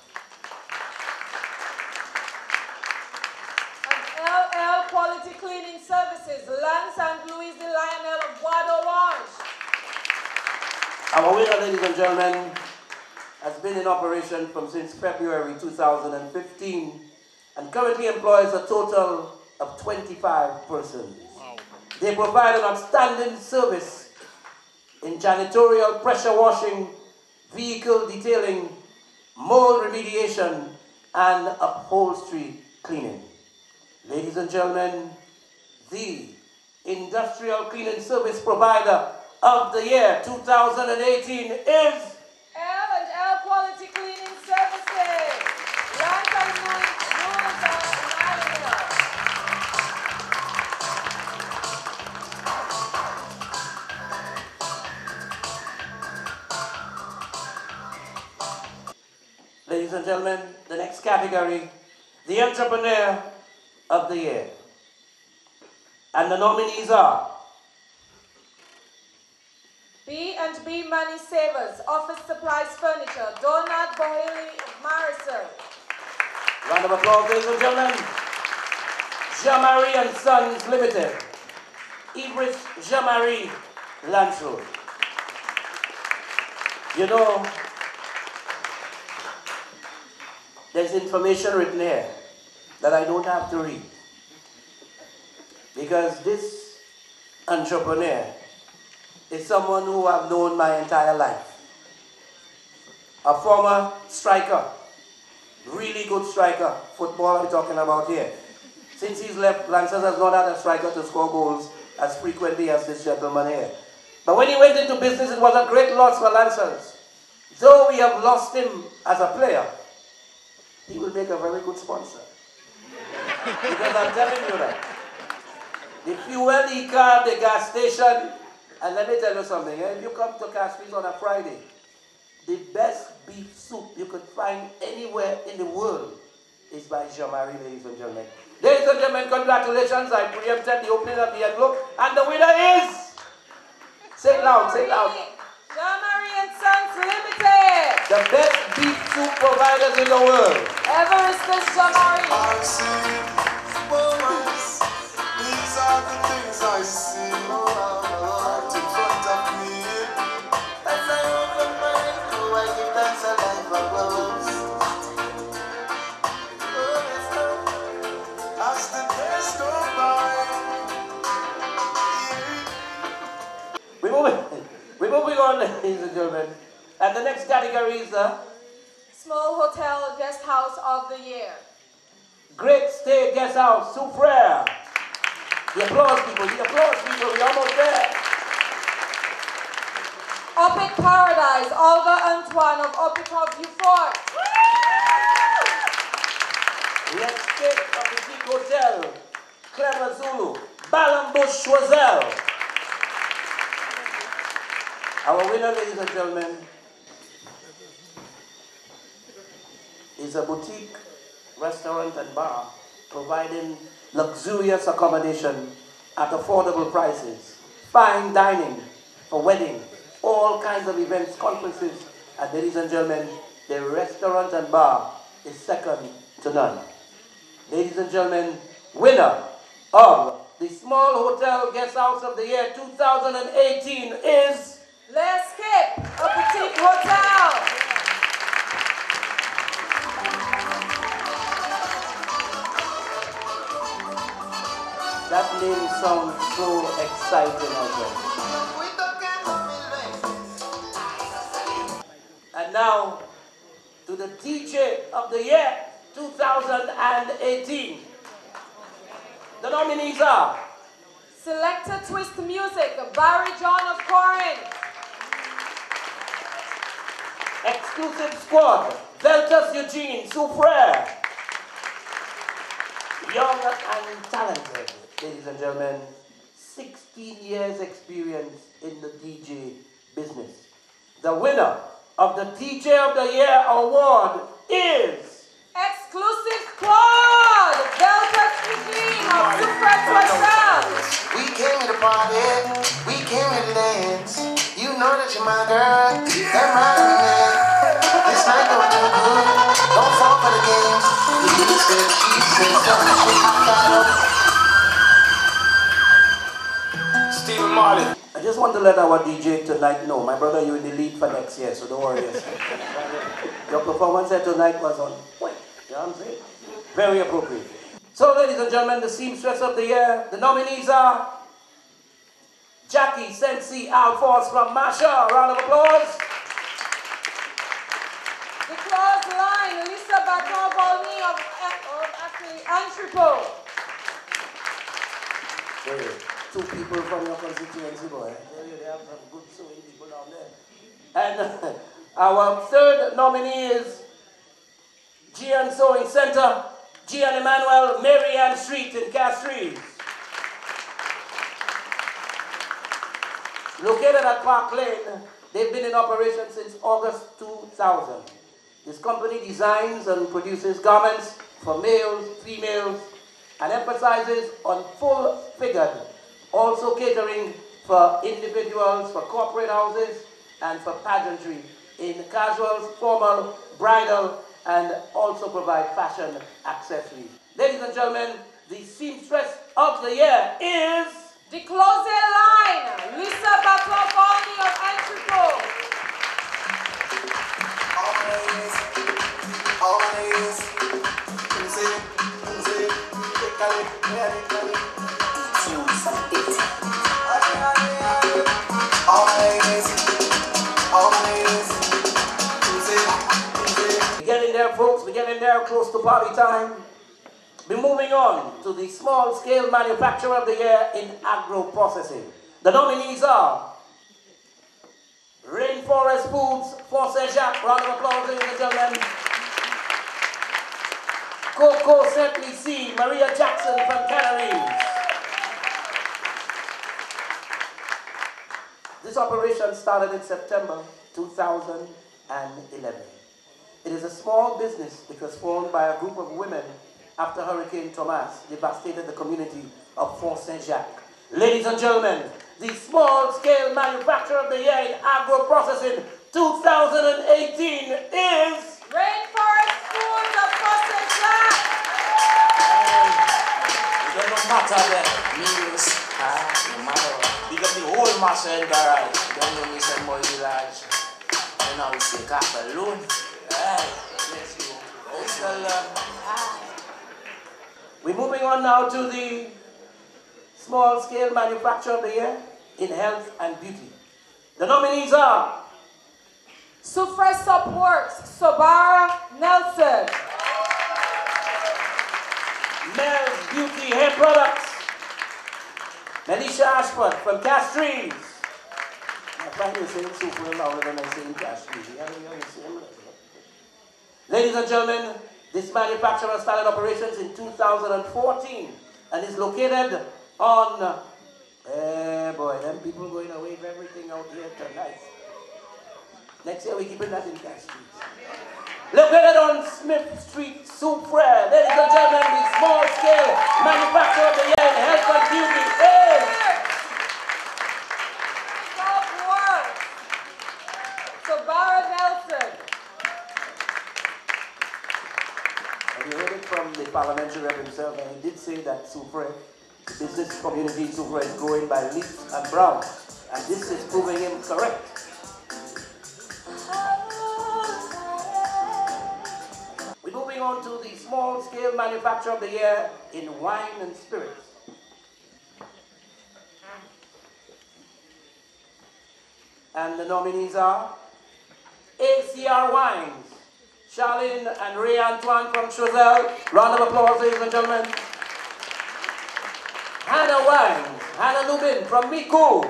And LL Quality Cleaning Services, Lance and Louise de Lionel of Bois d'Orange. Our winner, ladies and gentlemen, has been in operation since February 2015 and currently employs a total of 25 persons. Wow. They provide an outstanding service in janitorial pressure washing, vehicle detailing, mold remediation, and upholstery cleaning. Ladies and gentlemen, the industrial cleaning service provider of the year 2018 is L&L Quality Cleaning Services, Lance and Louise Ladies and gentlemen, the next category, the Entrepreneur of the Year. And the nominees are B&B Money Savers, Office Supplies Furniture, Donald Boyle Marisol. Round of applause, ladies and gentlemen. Jean-Marie and Sons Limited. Ibris Jean-Marie Lansel. You know, there's information written here that I don't have to read. Because this entrepreneur is someone who I've known my entire life. A former striker, really good striker, football we're talking about here. Since he's left, Lancers has not had a striker to score goals as frequently as this gentleman here. But when he went into business, it was a great loss for Lancers. Though we have lost him as a player, he will make a very good sponsor. Because I'm telling you that. The fuel he car, the gas station, and let me tell you something, if you come to Castries on a Friday, the best beef soup you could find anywhere in the world is by Jean-Marie, ladies and gentlemen. Ladies and gentlemen, congratulations. I preempted the opening of the envelope, and the winner is, say it loud, say it loud. Jean-Marie and Sons Limited. The best beef soup providers in the world. Everest Jean-Marie. These are the things I see right in front of me. As I open my mind, I give thanks a life above. As the days go by. We're moving on, ladies and gentlemen. And the next category is the Small Hotel Guest House of the Year. Great Stay Guest House, Soufrière. The applause, people, we're almost there. Opic Paradise, Olga Antoine of Opic of Beaufort. The Escape of the Boutique Hotel, Clever Zulu, Balambush Choiseul. Our winner, ladies and gentlemen, is a boutique, restaurant and bar providing luxurious accommodation at affordable prices, fine dining for weddings, all kinds of events, conferences, and ladies and gentlemen, the restaurant and bar is second to none. Ladies and gentlemen, winner of the Small Hotel Guest House of the Year 2018 is L'Escape, a boutique hotel. That name sounds so exciting also. And now, to the DJ of the Year 2018. The nominees are Selector Twist Music, Barry John of Corinth. Exclusive Squad, Veltus Eugene, Soufrière. Young and talented, ladies and gentlemen, 16 years experience in the DJ business. The winner of the DJ of the Year award is Exclusive Squad, Veltus Eugene of Soufrière. We came here to party, we came here to dance. You know that you're my girl, that ride me, man. This night don't do good, don't fall for the games. He said, she said, something. Stephen Marley. I just want to let our DJ tonight know, my brother, you're in the lead for next year, so don't worry. Your performance here tonight was on point, you know what I'm saying? Very appropriate. So, ladies and gentlemen, the seamstress of the year, the nominees are Jackie Sensi Alphonse from Masha. Round of applause. The Clothesline, Lisa Baton Volney of Entrepot. Hey, two people from your constituency, boy. They have some good sewing people down there. And our third nominee is Gian Sewing Center, Gian Emmanuel, Mary Ann Street in Castries. Located at Park Lane, they've been in operation since August 2000. This company designs and produces garments for males, females, and emphasizes on full-figured, also catering for individuals, for corporate houses, and for pageantry in casual, formal, bridal, and also provide fashion accessories. Ladies and gentlemen, the seamstress of the year is... The closing line, Lisa Batwafani of Entrepot. We're getting there, folks. We're getting there, close to party time. We're moving on to the small-scale manufacturer of the year in agro-processing. The nominees are Rainforest Foods, Force Jacques, round of applause, ladies and gentlemen. Coco Simply C, Maria Jackson from Canaries. This operation started in September 2011. It is a small business which was formed by a group of women after Hurricane Thomas devastated the community of Fort Saint-Jacques. Ladies and gentlemen, the small-scale manufacturer of the year in agro-processing 2018 is... Rainforest Foods of Fort Saint-Jacques. It doesn't matter the meals, no matter what. Because the whole master in garage, you don't know me some more large. And now we take up a loan. Yes, you. We're moving on now to the small-scale manufacturer of the year in health and beauty. The nominees are Sufresh Supworks, Sobara Nelson. Mel's Beauty Hair Products, Melisha Ashford from Castries. I find you saying super louder than I say in Castries. Ladies and gentlemen, this manufacturer started operations in 2014 and is located on, boy, them people going to wave everything out here tonight. Next year we're keeping that in Castries. Located on Smith Street, Soufrière. Ladies and gentlemen, the small-scale manufacturer of the year in health and beauty is... Sobara Nelson. And you heard it from the parliamentary rep himself, and he did say that Soufrière, the business community in Soufrière is growing by leaps and bounds. And this is proving him correct. Moving on to the small-scale manufacturer of the year in wine and spirits. And the nominees are ACR Wines, Charlene and Ray Antoine from Choiseul. Round of applause, ladies and gentlemen. Hannah Wines, Hannah Lubin from Miku.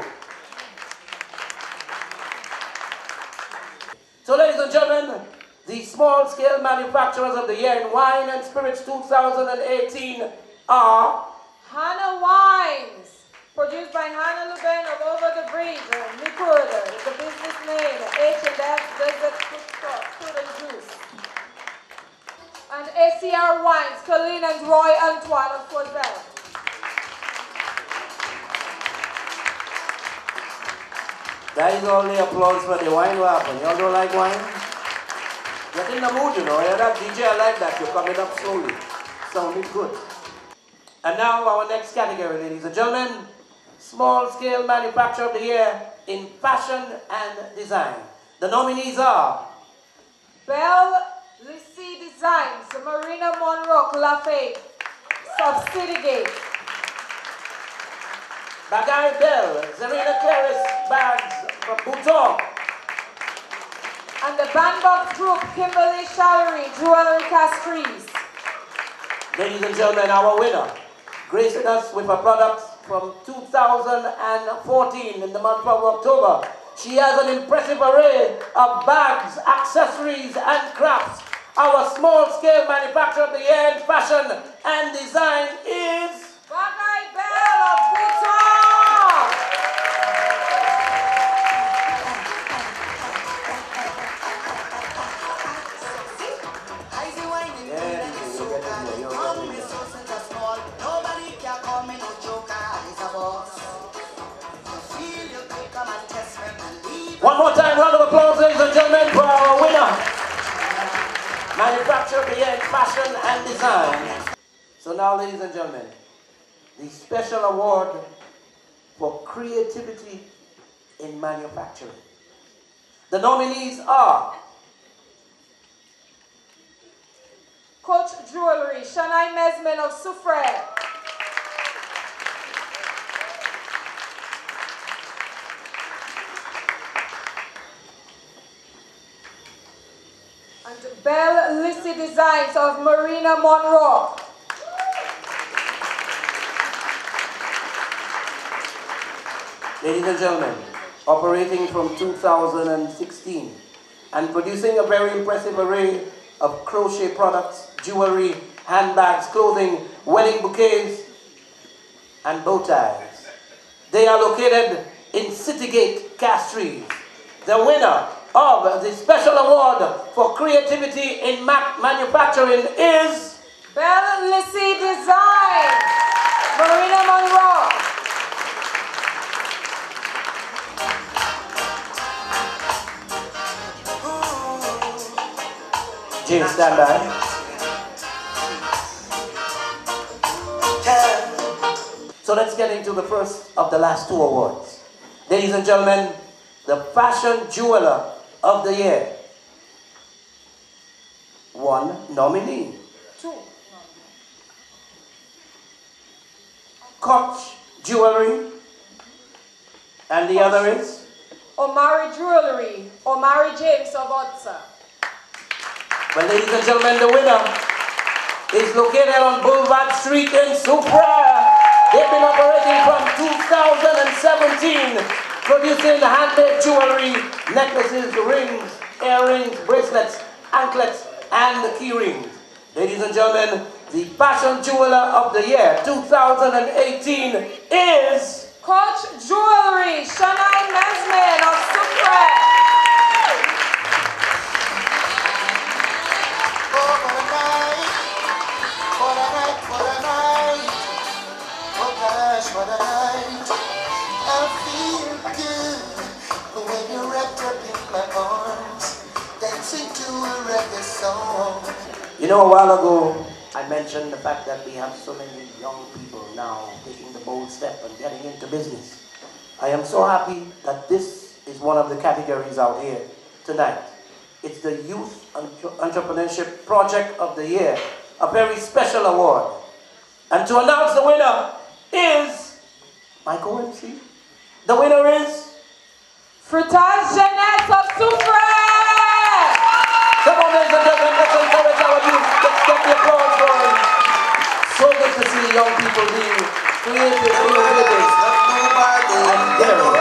So, ladies and gentlemen, the small-scale manufacturers of the year in wine and spirits 2018 are Hannah Wines, produced by Hannah Lubin of Over the Bridge, Liquid, the business name, H&F Desert Fruit and Juice. And ACR Wines, Colleen and Roy Antoine of Choiseul. That is all the applause for the wine weapon. Y'all don't like wine? Get in the mood, you know. You're that DJ, I like that. You're coming up slowly. Sounding good. And now our next category, ladies and gentlemen. Small-scale manufacturer of the year in fashion and design. The nominees are Belle Lissy Designs, Marina Monroe Lafayette, Subsidygate. Bagay Bell, Zarina Claris Bags from Bouton. And the Bandbox Group, Kimberly Shallery, Jewelry Castries. Ladies and gentlemen, our winner, gracing us with her products from 2014 in the month of October. She has an impressive array of bags, accessories, and crafts. Our small-scale manufacturer of the year in fashion and design is Bagay Bell of Bouton. One more time, round of applause, ladies and gentlemen, for our winner. Manufacture of the Year in Fashion and Design. So now, ladies and gentlemen, the special award for creativity in manufacturing. The nominees are Coach Jewelry, Shania Mesmin of Soufrière. And Belle Lissy Designs of Marina Monroe. Ladies and gentlemen, operating from 2016 and producing a very impressive array of crochet products, jewelry, handbags, clothing, wedding bouquets, and bow ties. They are located in Citygate, Castries. The winner of the special award for creativity in manufacturing is Belle Lissy Design, Marina Monroe. James, stand by. So let's get into the first of the last two awards. Ladies and gentlemen, the Fashion Jeweler of the Year. One nominee. Two. Koch Jewelry. And the other is? Omari Jewelry, Omari James of Otsa. Well, ladies and gentlemen, the winner is located on Boulevard Street in Soufrière. They've been operating from 2017, producing handmade jewelry, necklaces, rings, earrings, bracelets, anklets, and the key rings. Ladies and gentlemen, the Fashion Jeweler of the Year 2018 is Coach Jewelry, Shania Mesmin of Soufrière. What a night, I feel good when you're wrapped up in my arms, dancing to a reggae song. You know, a while ago, I mentioned the fact that we have so many young people now taking the bold step and getting into business. I am so happy that this is one of the categories out here tonight. It's the Youth Entrepreneurship Project of the Year, a very special award. And to announce the winner is my co-MC. The winner is Frutage Jeunesse of Soufrière. Come on, ladies and gentlemen, let's encourage our youth. Let's get the applause for him. So good to see young people being creative, innovative, and daring.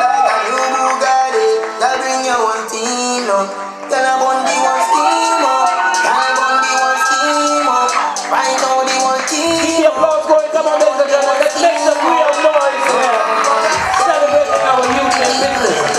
Keep the applause going. Come on, ladies and gentlemen, let's make some real noise here. Celebrating our youth and business.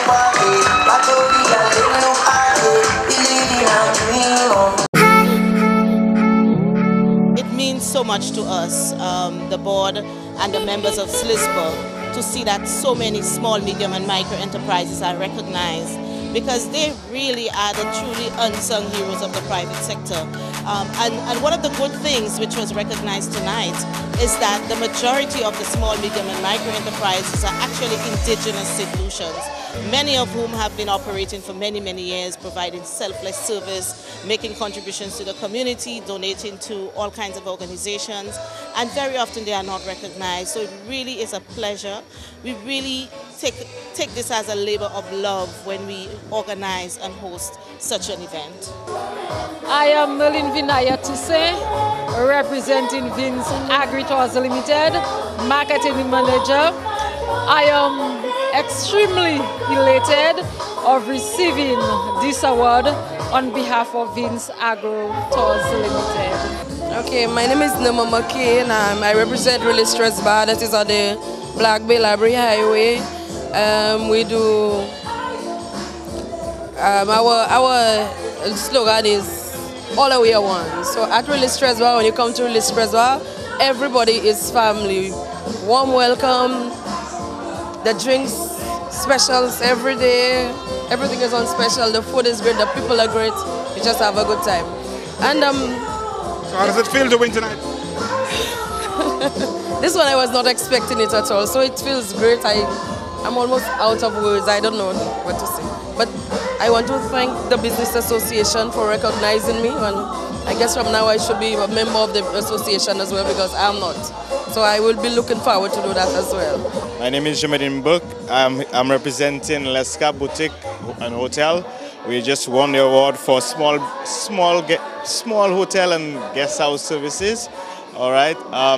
It means so much to us, the board and the members of SLISPA, to see that so many small, medium and micro enterprises are recognized, because they really are the truly unsung heroes of the private sector. And one of the good things which was recognized tonight is that the majority of the small, medium and micro enterprises are actually indigenous solutions, many of whom have been operating for many, many years, providing selfless service, making contributions to the community, donating to all kinds of organizations, and very often they are not recognized. So it really is a pleasure. We really take this as a labor of love when we organize and host such an event. I am Merlin Vinaya Tisse, representing Vince Agri-Tours Limited, marketing manager. I am extremely elated of receiving this award on behalf of Vince Agri-Tours Limited. Okay, my name is Nema McCain and I represent Really Stress Bar that is on the Black Bay Library Highway. We do, our slogan is all the way one. So at Really Stress Bar, when you come to Really Stress Bar, everybody is family. Warm welcome, the drinks specials every day. Everything is on special. The food is great. The people are great. You just have a good time. And So how does it feel to win tonight? this one I was not expecting it at all. So it feels great. I'm almost out of words. I don't know what to say. But I want to thank the Business Association for recognizing me. And I guess from now I should be a member of the association as well because I'm not. So I will be looking forward to do that as well. My name is Jamadin Burke. I'm representing Lesca Boutique and Hotel. We just won the award for small hotel and guest house services. All right.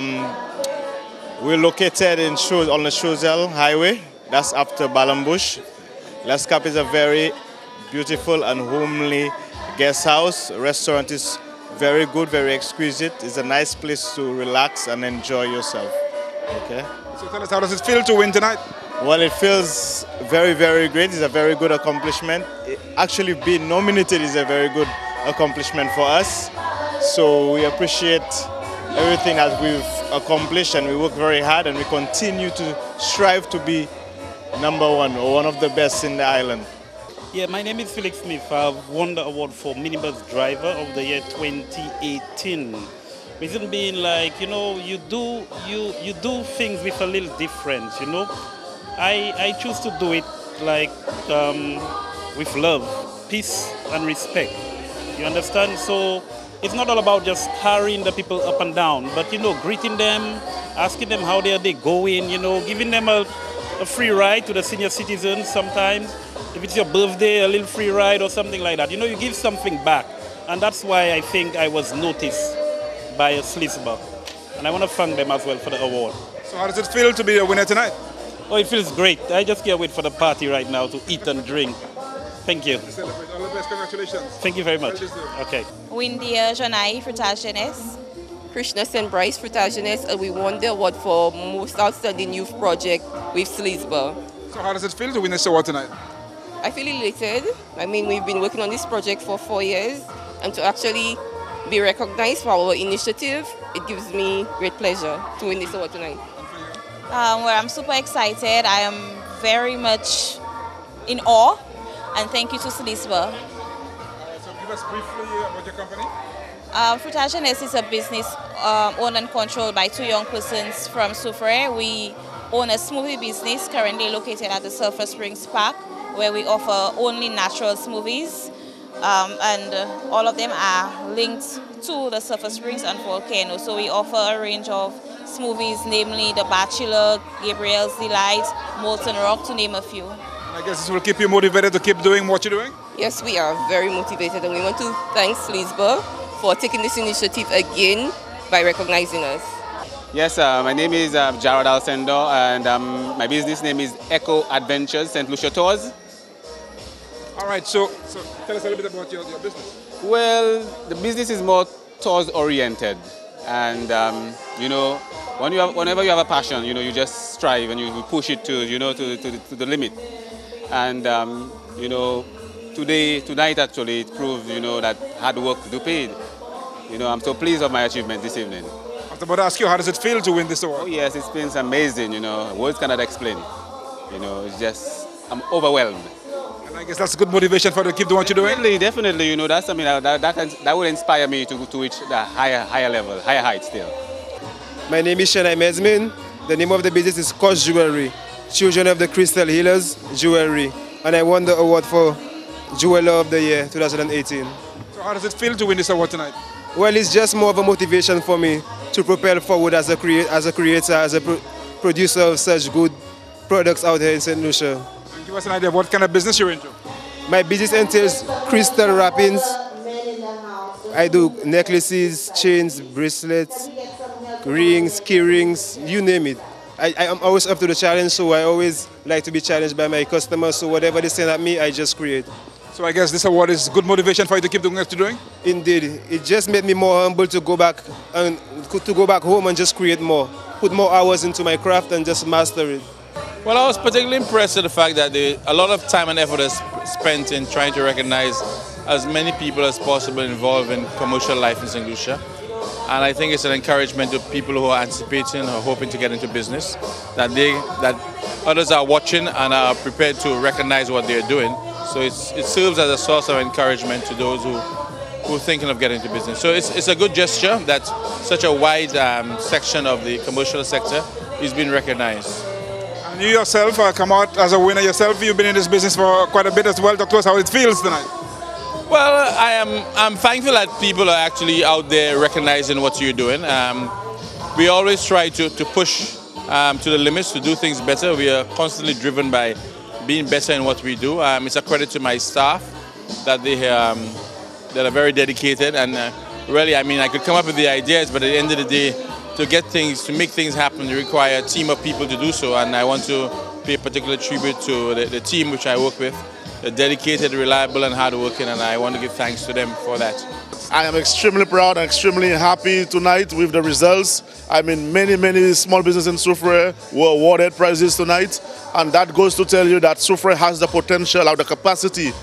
We're located on the Choiseul Highway. That's after Balambush. Lescap is a very beautiful and homely guest house. Restaurant is very good, very exquisite. It's a nice place to relax and enjoy yourself. Okay. So tell us, how does it feel to win tonight? Well, it feels very, very great. It's a very good accomplishment. Actually, being nominated is a very good accomplishment for us. So we appreciate everything that we've accomplished, and we work very hard, and we continue to strive to be #1 or one of the best in the island. Yeah, my name is Felix Smith. I've won the award for Minibus Driver of the year 2018. Reason being, like, you know, you do things with a little difference, you know. I choose to do it like with love, peace and respect. You understand? So it's not all about just carrying the people up and down, but, you know, greeting them, asking them how they going, you know, giving them a free ride to the senior citizens sometimes. If it's your birthday, a little free ride or something like that. You know, you give something back. And that's why I think I was noticed by Slizba. And I want to thank them as well for the award. So how does it feel to be a winner tonight? Oh, it feels great. I just can't wait for the party right now to eat and drink. Thank you. Celebrate. All the best. Congratulations. Thank you very much. Okay. Windia Janai, Frutage Jeunesse. Krishna St. Bryce, Frutage Jeunesse, and we won the award for Most Outstanding Youth Project with Slizba. So how does it feel to win this award tonight? I feel elated. I mean, we've been working on this project for 4 years, and to actually be recognized for our initiative, it gives me great pleasure to win this award tonight. Well, I'm super excited. I am very much in awe, and thank you to Slizba. So give us briefly about your company. Frutage Jeunesse is a business owned and controlled by 2 young persons from Soufrière. We own a smoothie business currently located at the Sulphur Springs Park, where we offer only natural smoothies, and all of them are linked to the Sulphur Springs and Volcano. So we offer a range of smoothies, namely the Bachelor, Gabriel's Delight, Molten Rock, to name a few. I guess this will keep you motivated to keep doing what you're doing? Yes, we are very motivated, and we want to thank Slizba for taking this initiative again by recognizing us. Yes, my name is Jared Alcindor, and my business name is Echo Adventures St. Lucia Tours. All right, so tell us a little bit about your business. Well, the business is more tours oriented, and you know, whenever you have a passion, you know, you just strive and you push it to, you know, to the limit. And you know, tonight actually, it proves, you know, that hard work do pay. You know, I'm so pleased with my achievement this evening. I was about to ask you, how does it feel to win this award? Oh yes, it's been amazing. You know, words cannot explain. You know, it's just, I'm overwhelmed. And I guess that's a good motivation for you to keep doing what you're doing? Definitely, you know, that's something that will inspire me to reach the higher level, higher heights still. My name is Shanai Mesmin. The name of the business is Kosh Jewelry, Children of the Crystal Healers Jewelry. And I won the award for Jeweler of the Year 2018. So how does it feel to win this award tonight? Well, it's just more of a motivation for me to propel forward as a creator, as a producer of such good products out here in St. Lucia. And give us an idea of what kind of business you're into. My business entails crystal wrappings. I do necklaces, chains, bracelets, rings, key rings, you name it. I'm always up to the challenge, so I always like to be challenged by my customers. So whatever they send at me, I just create. So I guess this award is good motivation for you to keep doing what you're doing? Indeed. It just made me more humble to go back home and just create more. Put more hours into my craft and just master it. Well, I was particularly impressed with the fact that a lot of time and effort is spent in trying to recognize as many people as possible involved in commercial life in St. Lucia. And I think it's an encouragement to people who are anticipating or hoping to get into business, that others are watching and are prepared to recognize what they're doing, So it serves as a source of encouragement to those who are thinking of getting into business. So it's a good gesture that such a wide section of the commercial sector is being recognized. And you yourself come out as a winner yourself. You've been in this business for quite a bit as well. Talk to us how it feels tonight. Well, I'm thankful that people are actually out there recognizing what you're doing. We always try to push to the limits, to do things better. We are constantly driven by being better in what we do. It's a credit to my staff that that are very dedicated, and really, I mean, I could come up with the ideas, but at the end of the day, to make things happen, you require a team of people to do so, and I want to pay particular tribute to the team which I work with. They're dedicated, reliable, and hardworking, and I want to give thanks to them for that. I am extremely proud and extremely happy tonight with the results. I mean, many small businesses in Soufriere were awarded prizes tonight, and that goes to tell you that Soufriere has the potential or the capacity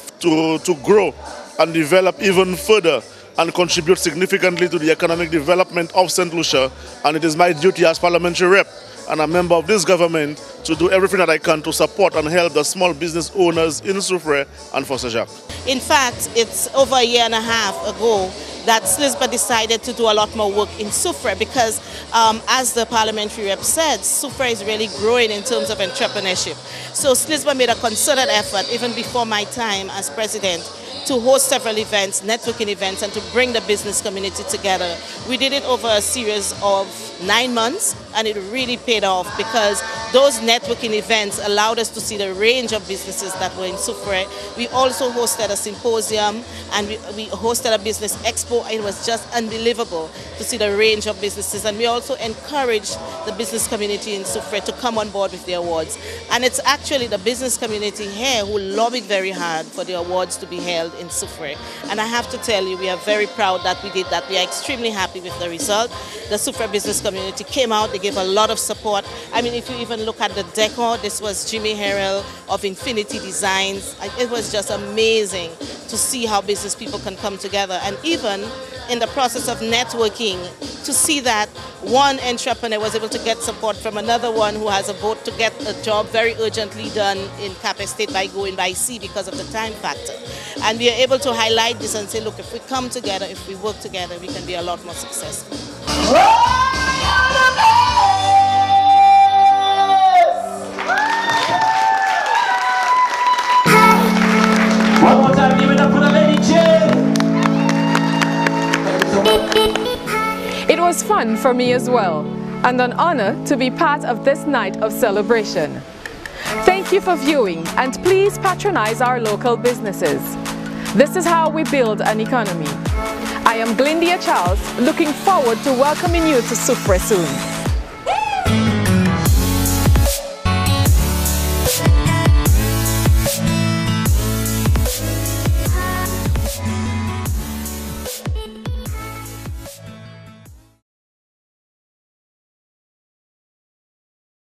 to grow and develop even further and contribute significantly to the economic development of St. Lucia. And it is my duty as parliamentary rep and a member of this government to do everything that I can to support and help the small business owners in Soufriere and for Saint-Jacques. In fact, it's over a year and a half ago that SLISBA decided to do a lot more work in Soufriere because, as the parliamentary rep said, Soufriere is really growing in terms of entrepreneurship. So SLISBA made a concerted effort, even before my time as president, to host several events, networking events, and to bring the business community together. We did it over a series of 9 months, and it really paid off because those networking events allowed us to see the range of businesses that were in Soufriere. We also hosted a symposium, and we hosted a business expo. It was just unbelievable to see the range of businesses, and we also encouraged the business community in Soufriere to come on board with the awards. And it's actually the business community here who lobbied very hard for the awards to be held in Soufriere. And I have to tell you, we are very proud that we did that. We are extremely happy with the result. The Soufriere business community came out, they gave a lot of support. I mean, if you even look at the decor, this was Jimmy Harrell of Infinity Designs. It was just amazing to see how business people can come together. And even in the process of networking, to see that one entrepreneur was able to get support from another one who has a vote to get a job very urgently done in Cap Estate by going by sea because of the time factor. And we are able to highlight this and say, look, if we come together, if we work together, we can be a lot more successful. One more time, give it up for the Lady Jane. It was fun for me as well, and an honor to be part of this night of celebration. Thank you for viewing, and please patronize our local businesses. This is how we build an economy. I am Glindia Charles, looking forward to welcoming you to Soufriere soon.